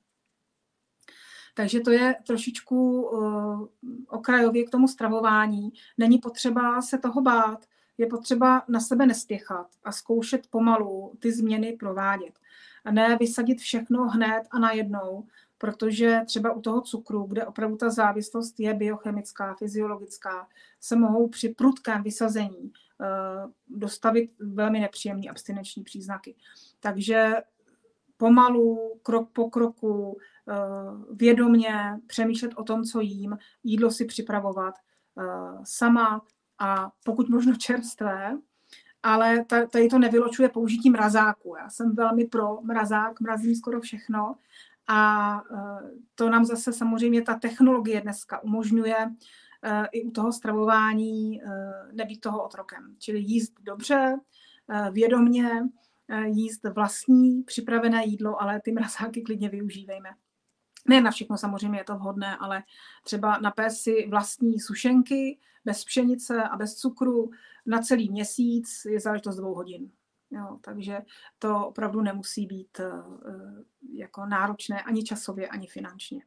Takže to je trošičku okrajově k tomu stravování. Není potřeba se toho bát, je potřeba na sebe nespěchat a zkoušet pomalu ty změny provádět. A ne vysadit všechno hned a najednou, protože třeba u toho cukru, kde opravdu ta závislost je biochemická, fyziologická, se mohou při prudkém vysazení dostavit velmi nepříjemné abstinenční příznaky. Takže pomalu, krok po kroku, vědomně přemýšlet o tom, co jím, jídlo si připravovat sama a pokud možno čerstvé, ale tady to nevylučuje použití mrazáku. Já jsem velmi pro mrazák, mrazím skoro všechno a to nám zase samozřejmě ta technologie dneska umožňuje i u toho stravování nebýt toho otrokem. Čili jíst dobře, vědomně, jíst vlastní připravené jídlo, ale ty mrazáky klidně využívejme. Ne na všechno samozřejmě je to vhodné, ale třeba napést si vlastní sušenky bez pšenice a bez cukru na celý měsíc je záležitost 2 hodin. Jo, takže to opravdu nemusí být jako náročné ani časově, ani finančně.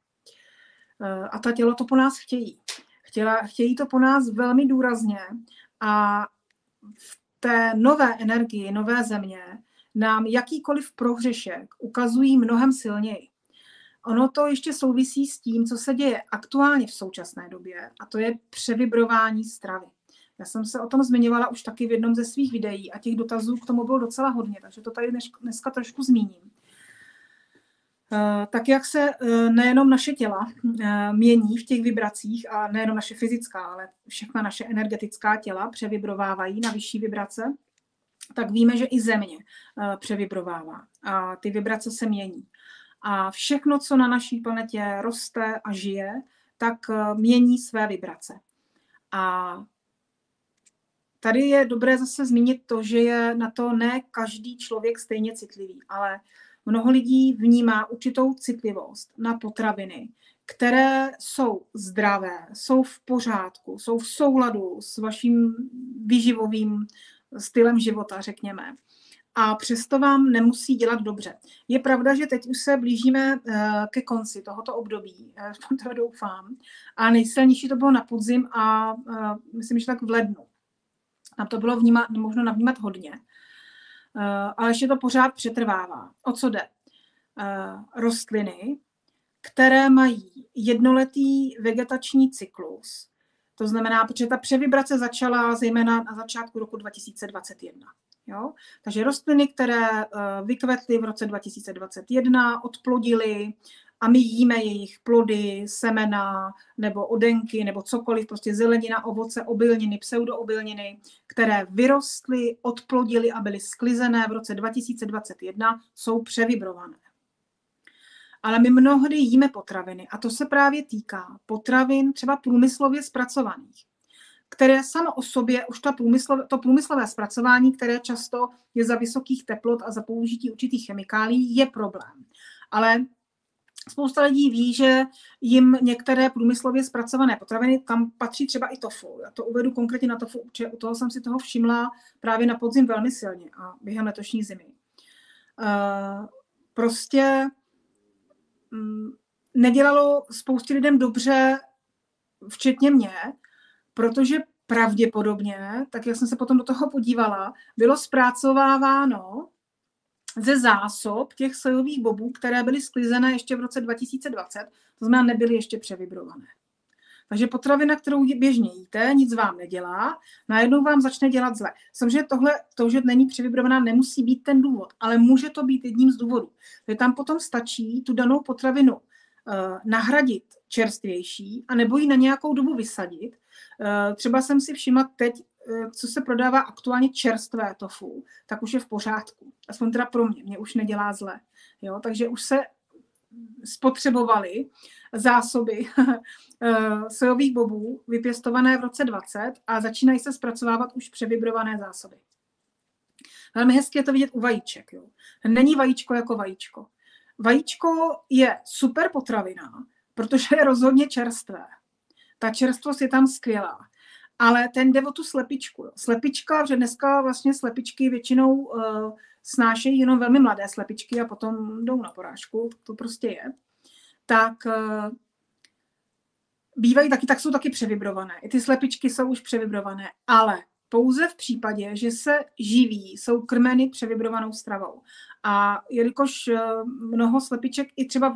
A ta tělo to po nás chtějí. Chtějí to po nás velmi důrazně a v té nové energii, nové země nám jakýkoliv prohřešek ukazují mnohem silněji. Ono to ještě souvisí s tím, co se děje aktuálně v současné době, a to je převibrování stravy. Já jsem se o tom zmiňovala už taky v jednom ze svých videí a těch dotazů k tomu bylo docela hodně, takže to tady dneska trošku zmíním. Tak jak se nejenom naše těla mění v těch vibracích a nejenom naše fyzická, ale všechna naše energetická těla převibrovávají na vyšší vibrace, tak víme, že i země převibrovává a ty vibrace se mění. A všechno, co na naší planetě roste a žije, tak mění své vibrace. A tady je dobré zase zmínit to, že je na to ne každý člověk stejně citlivý, ale mnoho lidí vnímá určitou citlivost na potraviny, které jsou zdravé, jsou v pořádku, jsou v souladu s vaším výživovým stylem života, řekněme. A přesto vám nemusí dělat dobře. Je pravda, že teď už se blížíme ke konci tohoto období, to doufám, a nejsilnější to bylo na podzim a myslím, že tak v lednu. Tam to bylo možno navnímat hodně, ale ještě to pořád přetrvává. O co jde? Rostliny, které mají jednoletý vegetační cyklus, to znamená, protože ta převibrace začala zejména na začátku roku 2021. Jo? Takže rostliny, které vykvetly v roce 2021, odplodily a my jíme jejich plody, semena nebo oddenky nebo cokoliv, prostě zelenina, ovoce, obilniny, pseudoobilniny, které vyrostly, odplodily a byly sklizené v roce 2021, jsou převibrované. Ale my mnohdy jíme potraviny a to se právě týká potravin třeba průmyslově zpracovaných, které samo o sobě, už to průmyslové zpracování, které často je za vysokých teplot a za použití určitých chemikálií, je problém. Ale Spousta lidí ví, že jim některé průmyslově zpracované potraviny, tam patří třeba i tofu. Já to uvedu konkrétně na tofu, protože u toho jsem si toho všimla právě na podzim velmi silně a během letošní zimy. Prostě nedělalo spoustě lidem dobře, včetně mě, protože pravděpodobně, tak jak jsem se potom do toho podívala, bylo zpracováváno ze zásob těch sojových bobů, které byly sklizené ještě v roce 2020, to znamená, nebyly ještě převibrované. Takže potravina, kterou běžně jíte, nic vám nedělá, najednou vám začne dělat zle. Samozřejmě to, že není převibrovaná, nemusí být ten důvod, ale může to být jedním z důvodů. Takže tam potom stačí tu danou potravinu nahradit čerstvější a nebo ji na nějakou dobu vysadit. Třeba jsem si všimla teď, co se prodává aktuálně čerstvé tofu, tak už je v pořádku. Aspoň teda pro mě už nedělá zle. Jo? Takže už se spotřebovaly zásoby sojových bobů vypěstované v roce 20 a začínají se zpracovávat už převibrované zásoby. Velmi hezky je to vidět u vajíček. Jo? Není vajíčko jako vajíčko. Vajíčko je super potravina, protože je rozhodně čerstvé. Ta čerstvost je tam skvělá. Ale ten jde o tu slepičku. Jo. Slepička, že dneska vlastně slepičky většinou snášejí jenom velmi mladé slepičky a potom jdou na porážku, to prostě je. Tak bývají taky, tak jsou taky převibrované. I ty slepičky jsou už převibrované, ale pouze v případě, že se živí, jsou krmeny převibrovanou stravou. A jelikož mnoho slepiček i třeba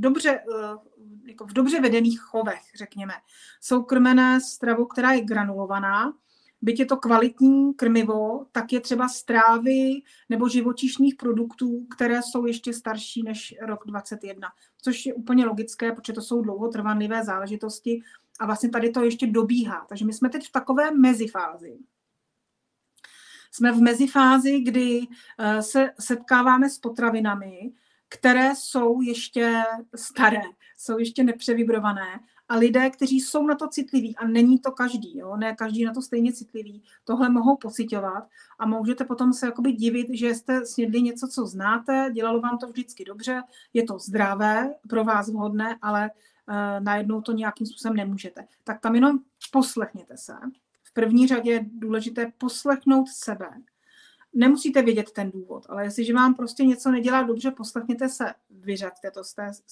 v dobře vedených chovech, řekněme, jsou krmené stravou, která je granulovaná, byť je to kvalitní krmivo, tak je třeba z trávy nebo živočišných produktů, které jsou ještě starší než rok 2021, což je úplně logické, protože to jsou dlouhotrvanlivé záležitosti a vlastně tady to ještě dobíhá. Takže my jsme teď v takové mezifázi. Jsme v mezifázi, kdy se setkáváme s potravinami, které jsou ještě staré, jsou ještě nepřevibrované a lidé, kteří jsou na to citliví, a není to každý, jo? Ne každý na to stejně citlivý, tohle mohou pocitovat a můžete potom se jakoby divit, že jste snědli něco, co znáte, dělalo vám to vždycky dobře, je to zdravé, pro vás vhodné, ale najednou to nějakým způsobem nemůžete. Tak tam jenom poslechněte se. V první řadě je důležité poslechnout sebe. Nemusíte vědět ten důvod, ale jestliže vám prostě něco nedělá dobře, poslechněte se, vyřaďte to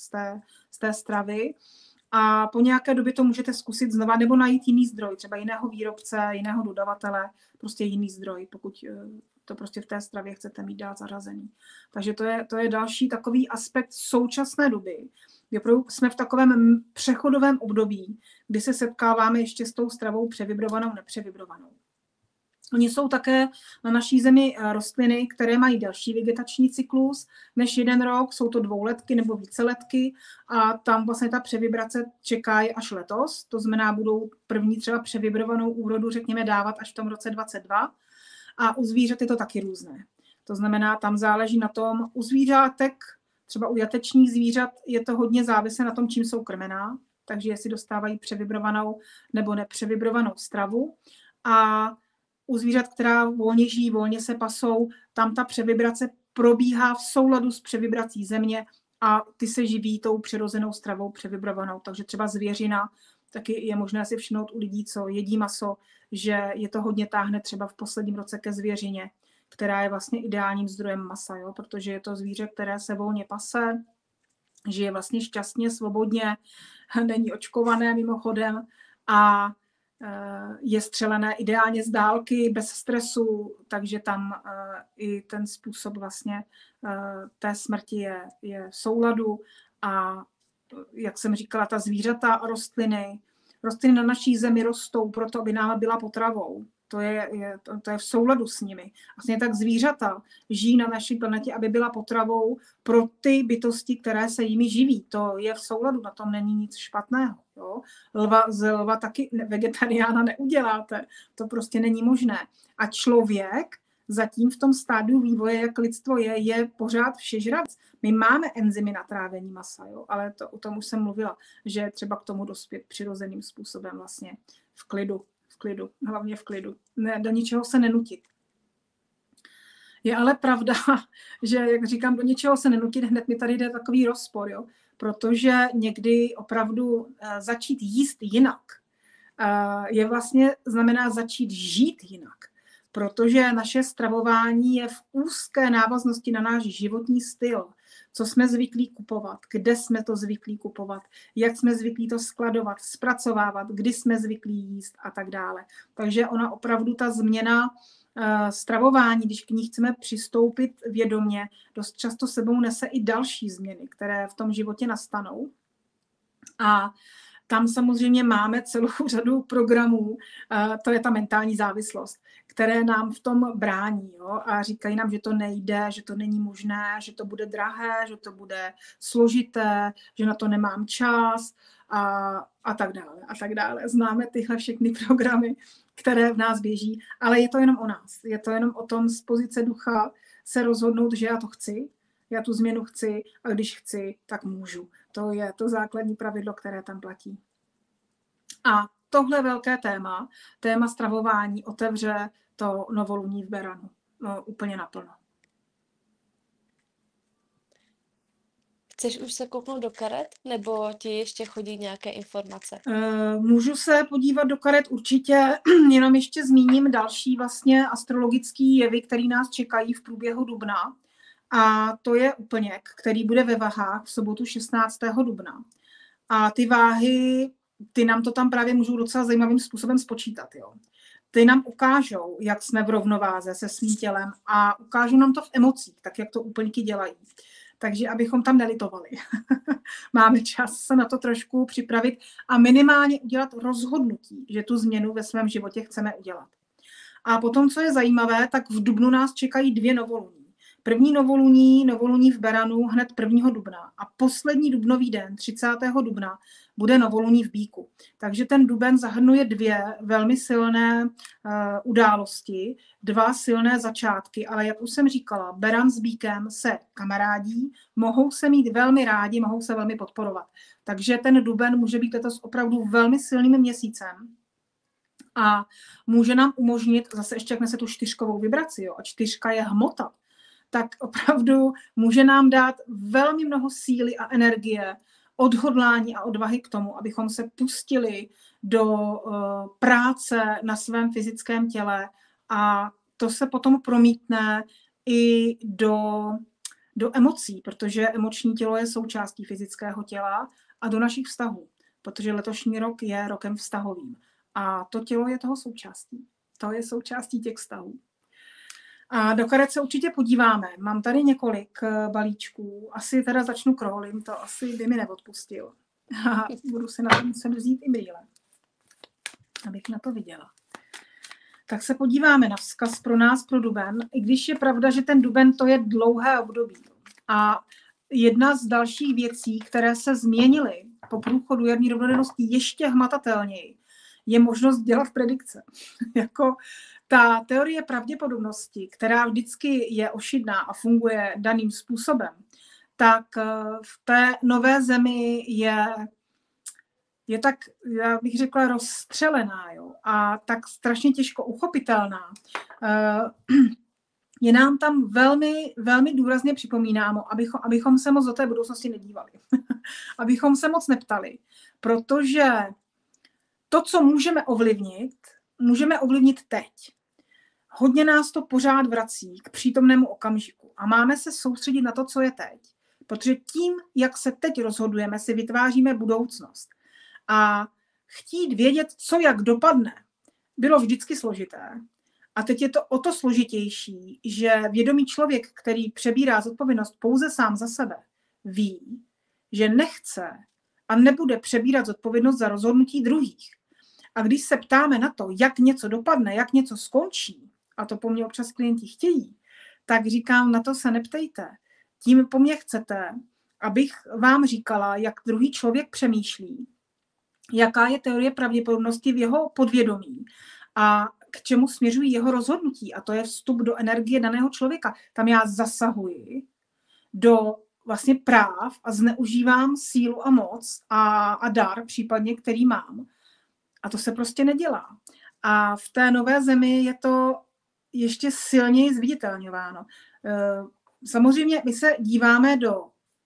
z té stravy a po nějaké době to můžete zkusit znova nebo najít jiný zdroj, třeba jiného výrobce, jiného dodavatele, prostě jiný zdroj, pokud to prostě v té stravě chcete mít dál zařazený. Takže to je další takový aspekt současné doby, kdy jsme v takovém přechodovém období, kdy se setkáváme ještě s tou stravou převibrovanou, nepřevibrovanou. Oni jsou také na naší zemi rostliny, které mají delší vegetační cyklus než 1 rok, jsou to 2letky nebo víceletky a tam vlastně ta převibrace čeká je až letos, to znamená, budou první třeba převibrovanou úrodu, řekněme, dávat až v tom roce 2022 a u zvířat je to taky různé. To znamená, tam záleží na tom, u zvířátek, třeba u jatečních zvířat je to hodně závislé na tom, čím jsou krmená, takže jestli dostávají převibrovanou nebo nepřevibrovanou stravu a u zvířat, která volně žijí, volně se pasou, tam ta převibrace probíhá v souladu s převibrací země a ty se živí tou přirozenou stravou převibrovanou. Takže třeba zvěřina, taky je možné si všimnout u lidí, co jedí maso, že je to hodně táhne třeba v posledním roce ke zvěřině, která je vlastně ideálním zdrojem masa, jo? Protože je to zvíře, které se volně pase, žije vlastně šťastně, svobodně, není očkované mimochodem a je střelené ideálně z dálky, bez stresu, takže tam i ten způsob vlastně té smrti je v souladu a jak jsem říkala, ta zvířata a rostliny na naší zemi rostou proto, aby nám byla potravou. To je v souladu s nimi. Vlastně tak zvířata žijí na naší planetě, aby byla potravou pro ty bytosti, které se jimi živí. To je v souladu, na tom není nic špatného. Jo? Z lva taky vegetariána neuděláte. To prostě není možné. A člověk zatím v tom stádiu vývoje, jak lidstvo je pořád všežravec. My máme enzymy na trávení masa, jo? Ale o tom už jsem mluvila, že třeba k tomu dospět přirozeným způsobem vlastně v klidu, hlavně v klidu. Ne, do ničeho se nenutit. Je ale pravda, že, jak říkám, do ničeho se nenutit, hned mi tady jde takový rozpor, jo? protože někdy opravdu začít jíst jinak je vlastně znamená začít žít jinak, protože naše stravování je v úzké návaznosti na náš životní styl, co jsme zvyklí kupovat, kde jsme to zvyklí kupovat, jak jsme zvyklí to skladovat, zpracovávat, kdy jsme zvyklí jíst a tak dále. Takže ona opravdu ta změna stravování, když k ní chceme přistoupit vědomě, dost často sebou nese i další změny, které v tom životě nastanou. A tam samozřejmě máme celou řadu programů, to je ta mentální závislost, které nám v tom brání, jo? A říkají nám, že to nejde, že to není možné, že to bude drahé, že to bude složité, že na to nemám čas a tak dále, a tak dále. Známe tyhle všechny programy, které v nás běží, ale je to jenom o nás. Je to jenom o tom z pozice ducha se rozhodnout, že já to chci, já tu změnu chci a když chci, tak můžu. To je to základní pravidlo, které tam platí. A tohle velké téma stravování, otevře to novoluní v Beranu. No, úplně naplno. Chceš už se kouknout do karet, nebo ti ještě chodí nějaké informace? Můžu se podívat do karet určitě, jenom ještě zmíním další vlastně astrologický jevy, které nás čekají v průběhu dubna. A to je úplněk, který bude ve vahách v sobotu 16. dubna. A ty váhy, ty nám to tam právě můžou docela zajímavým způsobem spočítat. Jo. Ty nám ukážou, jak jsme v rovnováze se svým tělem a ukážou nám to v emocích, tak jak to úplňky dělají. Takže abychom tam nelitovali. Máme čas se na to trošku připravit a minimálně udělat rozhodnutí, že tu změnu ve svém životě chceme udělat. A potom, co je zajímavé, tak v dubnu nás čekají 2 novoluní. První novoluní v Beranu hned 1. dubna a poslední dubnový den, 30. dubna, bude novoluní v Bíku. Takže ten duben zahrnuje 2 velmi silné události, 2 silné začátky, ale jak už jsem říkala, Beran s Bíkem se kamarádí, mohou se mít velmi rádi, mohou se velmi podporovat. Takže ten duben může být letos opravdu velmi silným měsícem a může nám umožnit, zase ještě jak nese tu 4kovou vibraci, jo, a 4 je hmota, tak opravdu může nám dát velmi mnoho síly a energie, odhodlání a odvahy k tomu, abychom se pustili do práce na svém fyzickém těle a to se potom promítne i do emocí, protože emoční tělo je součástí fyzického těla a do našich vztahů, protože letošní rok je rokem vztahovým a to tělo je toho součástí. To je součástí těch vztahů. A do karet se určitě podíváme. Mám tady několik balíčků. Asi teda začnu królem, to asi by mi neodpustil. A budu se na to muset vzít i brýle, abych na to viděla. Tak se podíváme na vzkaz pro nás, pro duben, i když je pravda, že ten duben to je dlouhé období. A jedna z dalších věcí, které se změnily po průchodu jarní rovnodennosti ještě hmatatelněji, je možnost dělat predikce. Jako ta teorie pravděpodobnosti, která vždycky je ošidná a funguje daným způsobem, tak v té nové zemi je tak, já bych řekla, rozstřelená, jo, a tak strašně těžko uchopitelná. Je nám tam velmi, velmi důrazně připomínáno, abychom se moc do té budoucnosti nedívali. Abychom se moc neptali, protože to, co můžeme ovlivnit teď. Hodně nás to pořád vrací k přítomnému okamžiku a máme se soustředit na to, co je teď. Protože tím, jak se teď rozhodujeme, si vytváříme budoucnost. A chtít vědět, co jak dopadne, bylo vždycky složité. A teď je to o to složitější, že vědomý člověk, který přebírá zodpovědnost pouze sám za sebe, ví, že nechce a nebude přebírat zodpovědnost za rozhodnutí druhých. A když se ptáme na to, jak něco dopadne, jak něco skončí, a to po mně občas klienti chtějí, tak říkám, na to se neptejte. Tím po mně chcete, abych vám říkala, jak druhý člověk přemýšlí, jaká je teorie pravděpodobnosti v jeho podvědomí a k čemu směřují jeho rozhodnutí. A to je vstup do energie daného člověka. Tam já zasahuji do vlastně práv a zneužívám sílu a moc a dar případně, který mám. A to se prostě nedělá. A v té nové zemi je to ještě silněji zviditelňováno. Samozřejmě my se díváme do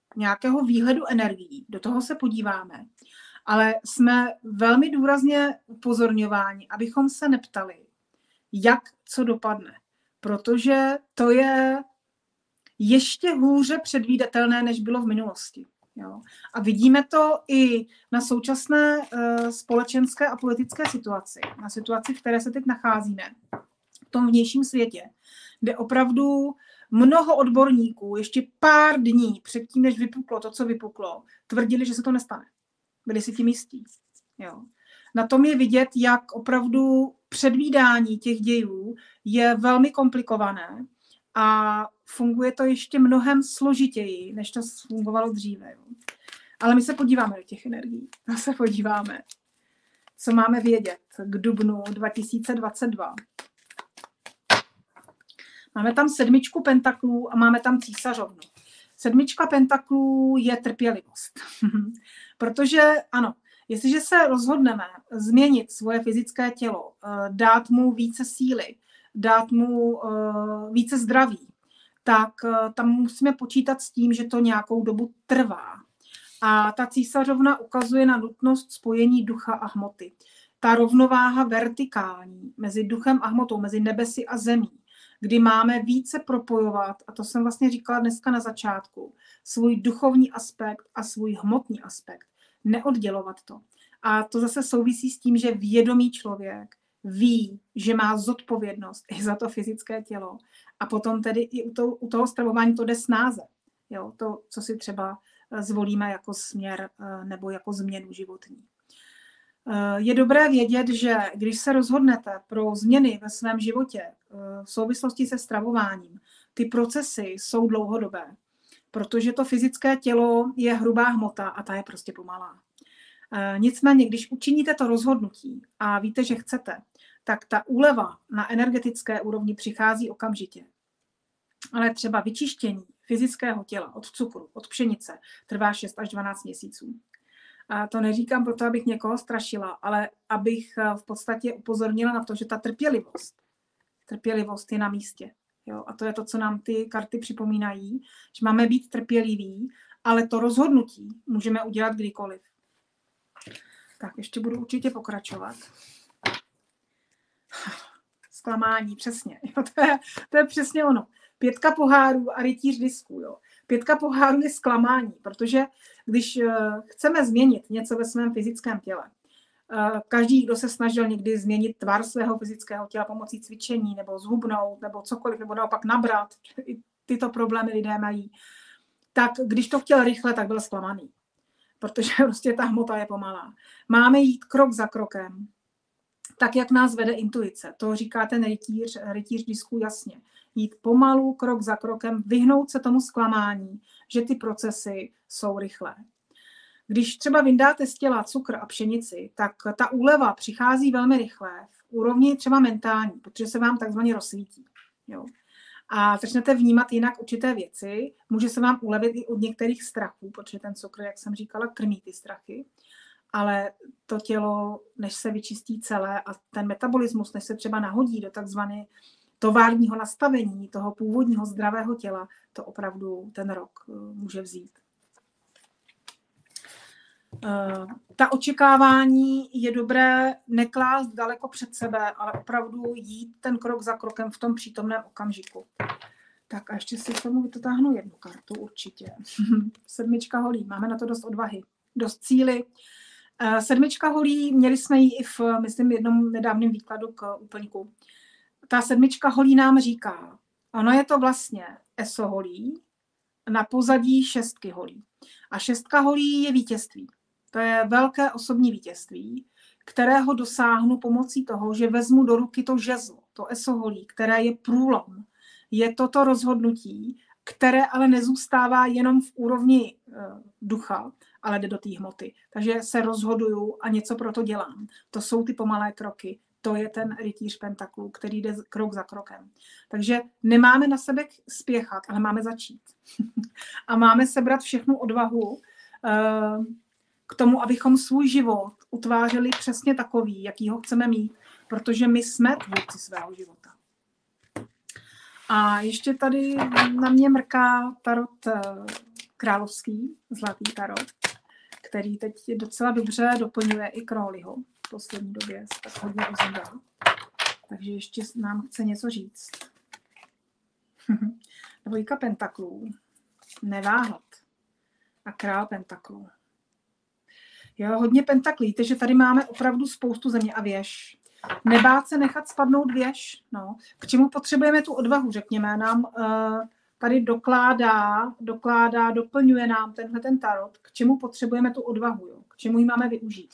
nějakého výhledu energií, do toho se podíváme, ale jsme velmi důrazně upozorňováni, abychom se neptali, jak co dopadne, protože to je ještě hůře předvídatelné, než bylo v minulosti. Jo. A vidíme to i na současné společenské a politické situaci, na situaci, v které se teď nacházíme, v tom vnějším světě, kde opravdu mnoho odborníků ještě pár dní předtím, než vypuklo to, co vypuklo, tvrdili, že se to nestane. Byli si tím jistí. Jo. Na tom je vidět, jak opravdu předvídání těch dějů je velmi komplikované a funguje to ještě mnohem složitěji, než to fungovalo dříve. Jo. Ale my se podíváme do těch energií. My se podíváme, co máme vědět k dubnu 2022. Máme tam 7 pentaklů a máme tam císařovnu. 7 pentaklů je trpělivost. Protože ano, jestliže se rozhodneme změnit svoje fyzické tělo, dát mu více síly, dát mu více zdraví, tak tam musíme počítat s tím, že to nějakou dobu trvá. A ta císařovna ukazuje na nutnost spojení ducha a hmoty. Ta rovnováha vertikální mezi duchem a hmotou, mezi nebesy a zemí, kdy máme více propojovat, a to jsem vlastně říkala dneska na začátku, svůj duchovní aspekt a svůj hmotný aspekt. Neoddělovat to. A to zase souvisí s tím, že vědomý člověk ví, že má zodpovědnost i za to fyzické tělo. A potom tedy i u toho stravování to jde snáze. Jo, to, co si třeba zvolíme jako směr nebo jako změnu životní. Je dobré vědět, že když se rozhodnete pro změny ve svém životě v souvislosti se stravováním, ty procesy jsou dlouhodobé, protože to fyzické tělo je hrubá hmota a ta je prostě pomalá. Nicméně, když učiníte to rozhodnutí a víte, že chcete, tak ta úleva na energetické úrovni přichází okamžitě. Ale třeba vyčištění fyzického těla od cukru, od pšenice trvá 6 až 12 měsíců. A to neříkám proto, abych někoho strašila, ale abych v podstatě upozornila na to, že ta trpělivost je na místě. Jo? A to je to, co nám ty karty připomínají, že máme být trpěliví, ale to rozhodnutí můžeme udělat kdykoliv. Tak, ještě budu určitě pokračovat. Zklamání, přesně. Jo, to je přesně ono. 5 pohárů a rytíř disků. Jo. 5 pohárů je zklamání, protože když chceme změnit něco ve svém fyzickém těle, každý, kdo se snažil někdy změnit tvar svého fyzického těla pomocí cvičení, nebo zhubnout, nebo cokoliv, nebo naopak nabrat, i tyto problémy lidé mají, tak když to chtěl rychle, tak byl zklamaný. Protože prostě ta hmota je pomalá. Máme jít krok za krokem, tak, jak nás vede intuice. To říká ten rytíř disků jasně. Jít pomalu, krok za krokem, vyhnout se tomu zklamání, že ty procesy jsou rychlé. Když třeba vyndáte z těla cukr a pšenici, tak ta úleva přichází velmi rychle v úrovni třeba mentální, protože se vám takzvaně rozsvítí. Jo. A začnete vnímat jinak určité věci, může se vám ulevit i od některých strachů, protože ten cukr, jak jsem říkala, krmí ty strachy, ale to tělo, než se vyčistí celé a ten metabolismus, než se třeba nahodí do takzvané továrního nastavení toho původního zdravého těla, to opravdu ten rok může vzít. Ta očekávání je dobré neklást daleko před sebe, ale opravdu jít ten krok za krokem v tom přítomném okamžiku. Tak a ještě si k tomu vytáhnu 1 kartu určitě. 7 holí, máme na to dost odvahy, dost síly. 7 holí, měli jsme ji i v, myslím, jednom nedávném výkladu k úplňku. Ta 7 holí nám říká, ono je to vlastně eso holí na pozadí 6 holí. A 6 holí je vítězství. To je velké osobní vítězství, kterého dosáhnu pomocí toho, že vezmu do ruky to žezlo, to eso holí, které je průlom. Je toto rozhodnutí, které ale nezůstává jenom v úrovni ducha, ale jde do té hmoty. Takže se rozhoduju a něco pro to dělám. To jsou ty pomalé kroky. To je ten rytíř pentaklů, který jde krok za krokem. Takže nemáme na sebe spěchat, ale máme začít. A máme sebrat všechnu odvahu k tomu, abychom svůj život utvářeli přesně takový, jaký ho chceme mít, protože my jsme tvůrci svého života. A ještě tady na mě mrká tarot královský zlatý tarot, který teď docela dobře doplňuje i Crowleyho. V poslední době se tak hodně ozývá. Takže ještě nám chce něco říct. Dvojka pentaklů. Neváhat. A král pentaklů. Jo, hodně pentaklí. Víte, že tady máme opravdu spoustu země a věž. Nebát se nechat spadnout věž. No. K čemu potřebujeme tu odvahu, řekněme. Nám tady doplňuje nám tenhle ten tarot. K čemu potřebujeme tu odvahu, jo? K čemu ji máme využít.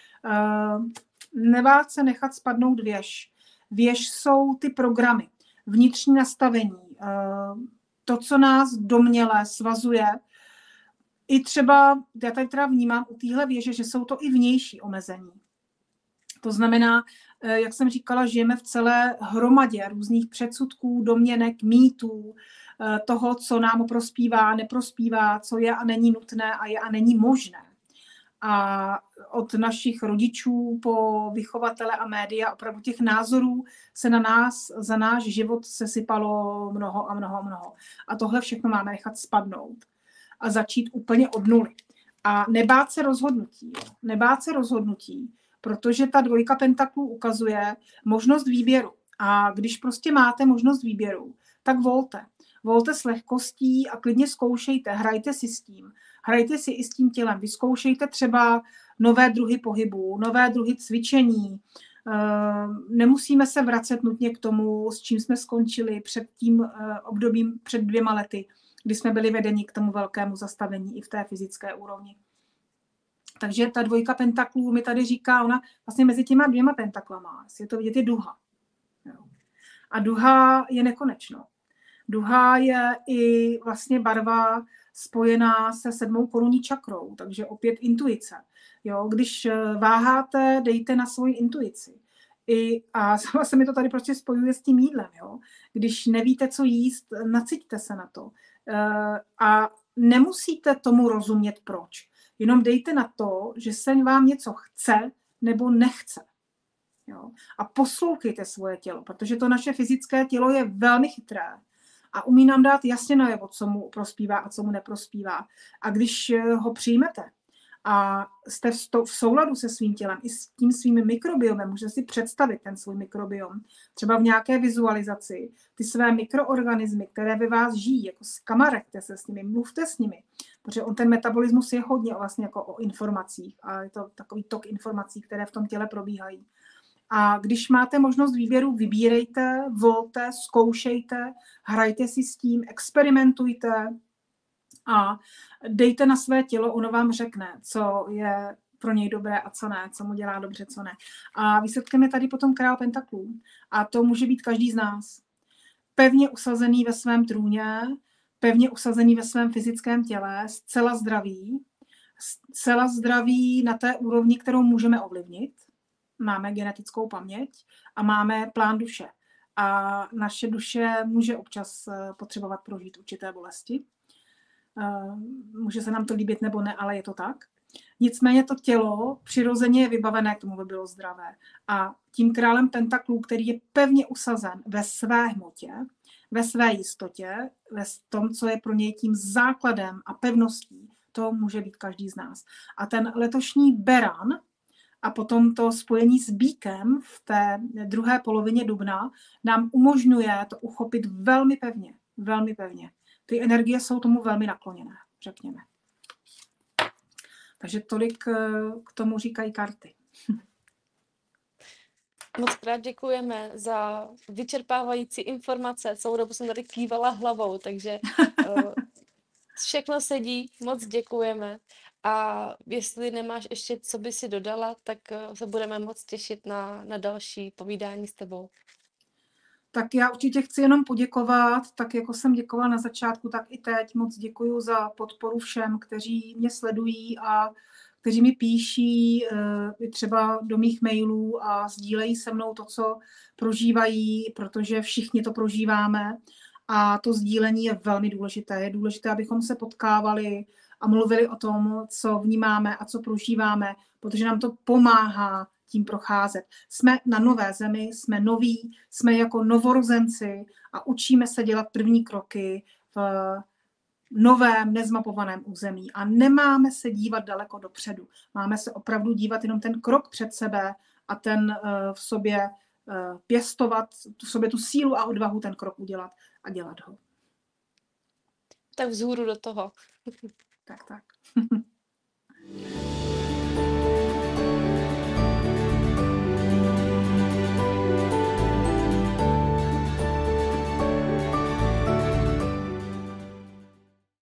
Nebát se nechat spadnout věž. Věž jsou ty programy, vnitřní nastavení, to, co nás domněle svazuje. I třeba, já tady teda vnímám u téhle věže, že jsou to i vnější omezení. To znamená, jak jsem říkala, žijeme v celé hromadě různých předsudků, domněnek, mýtů, toho, co nám prospívá, neprospívá, co je a není nutné a je a není možné. A od našich rodičů po vychovatele a média opravdu těch názorů se na nás, za náš život sesypalo mnoho a mnoho a mnoho. A tohle všechno máme nechat spadnout a začít úplně od nuly. A nebát se rozhodnutí. Nebát se rozhodnutí, protože ta dvojka pentaklů ukazuje možnost výběru. A když prostě máte možnost výběru, tak volte. Volte s lehkostí a klidně zkoušejte, hrajte si s tím. Hrajte si i s tím tělem. Vyzkoušejte třeba nové druhy pohybu, nové druhy cvičení. Nemusíme se vracet nutně k tomu, s čím jsme skončili před tím obdobím před 2 lety, kdy jsme byli vedeni k tomu velkému zastavení i v té fyzické úrovni. Takže ta dvojka pentaklů mi tady říká, ona vlastně mezi těma 2 pentaklama, jestli je to vidět, je duha. A duha je nekonečno. Duha je i vlastně barva spojená se 7. korunní čakrou, takže opět intuice. Jo, když váháte, dejte na svoji intuici. A sama se mi to tady prostě spojuje s tím jídlem. Jo. Když nevíte, co jíst, naciťte se na to. A nemusíte tomu rozumět proč. Jenom dejte na to, že se vám něco chce nebo nechce. Jo. A poslouchejte svoje tělo, protože to naše fyzické tělo je velmi chytré a umí nám dát jasně najevo, co mu prospívá a co mu neprospívá. A když ho přijmete a jste v souladu se svým tělem i s tím svým mikrobiomem, můžete si představit ten svůj mikrobiom, třeba v nějaké vizualizaci, ty své mikroorganismy, které ve vás žijí, jako skamareďte se s nimi, mluvte s nimi, protože ten metabolismus je hodně vlastně jako o informacích a je to takový tok informací, které v tom těle probíhají. A když máte možnost výběru, vybírejte, volte, zkoušejte, hrajte si s tím, experimentujte a dejte na své tělo, ono vám řekne, co je pro něj dobré a co ne, co mu dělá dobře, co ne. A výsledkem je tady potom král pentaklů. A to může být každý z nás. Pevně usazený ve svém trůně, pevně usazený ve svém fyzickém těle, zcela zdravý na té úrovni, kterou můžeme ovlivnit. Máme genetickou paměť a máme plán duše. A naše duše může občas potřebovat prožít určité bolesti. Může se nám to líbit nebo ne, ale je to tak. Nicméně to tělo přirozeně je vybavené k tomu, aby bylo zdravé. A tím králem pentaklů, který je pevně usazen ve své hmotě, ve své jistotě, ve tom, co je pro něj tím základem a pevností, to může být každý z nás. A ten letošní beran a potom to spojení s býkem v té druhé polovině dubna nám umožňuje to uchopit velmi pevně, velmi pevně. Ty energie jsou tomu velmi nakloněné, řekněme. Takže tolik k tomu říkají karty. Moc krát děkujeme za vyčerpávající informace. Celou dobu jsem tady kývala hlavou, takže všechno sedí. Moc děkujeme. A jestli nemáš ještě, co by si dodala, tak se budeme moc těšit na další povídání s tebou. Tak já určitě chci jenom poděkovat, tak jako jsem děkovala na začátku, tak i teď moc děkuju za podporu všem, kteří mě sledují a kteří mi píší třeba do mých mailů a sdílejí se mnou to, co prožívají, protože všichni to prožíváme a to sdílení je velmi důležité. Je důležité, abychom se potkávali a mluvili o tom, co vnímáme a co prožíváme, protože nám to pomáhá tím procházet. Jsme na nové zemi, jsme noví, jsme jako novorozenci a učíme se dělat první kroky v novém, nezmapovaném území a nemáme se dívat daleko dopředu. Máme se opravdu dívat jenom ten krok před sebe a ten v sobě pěstovat, v sobě tu sílu a odvahu ten krok udělat a dělat ho. Tak vzhůru do toho. Tak.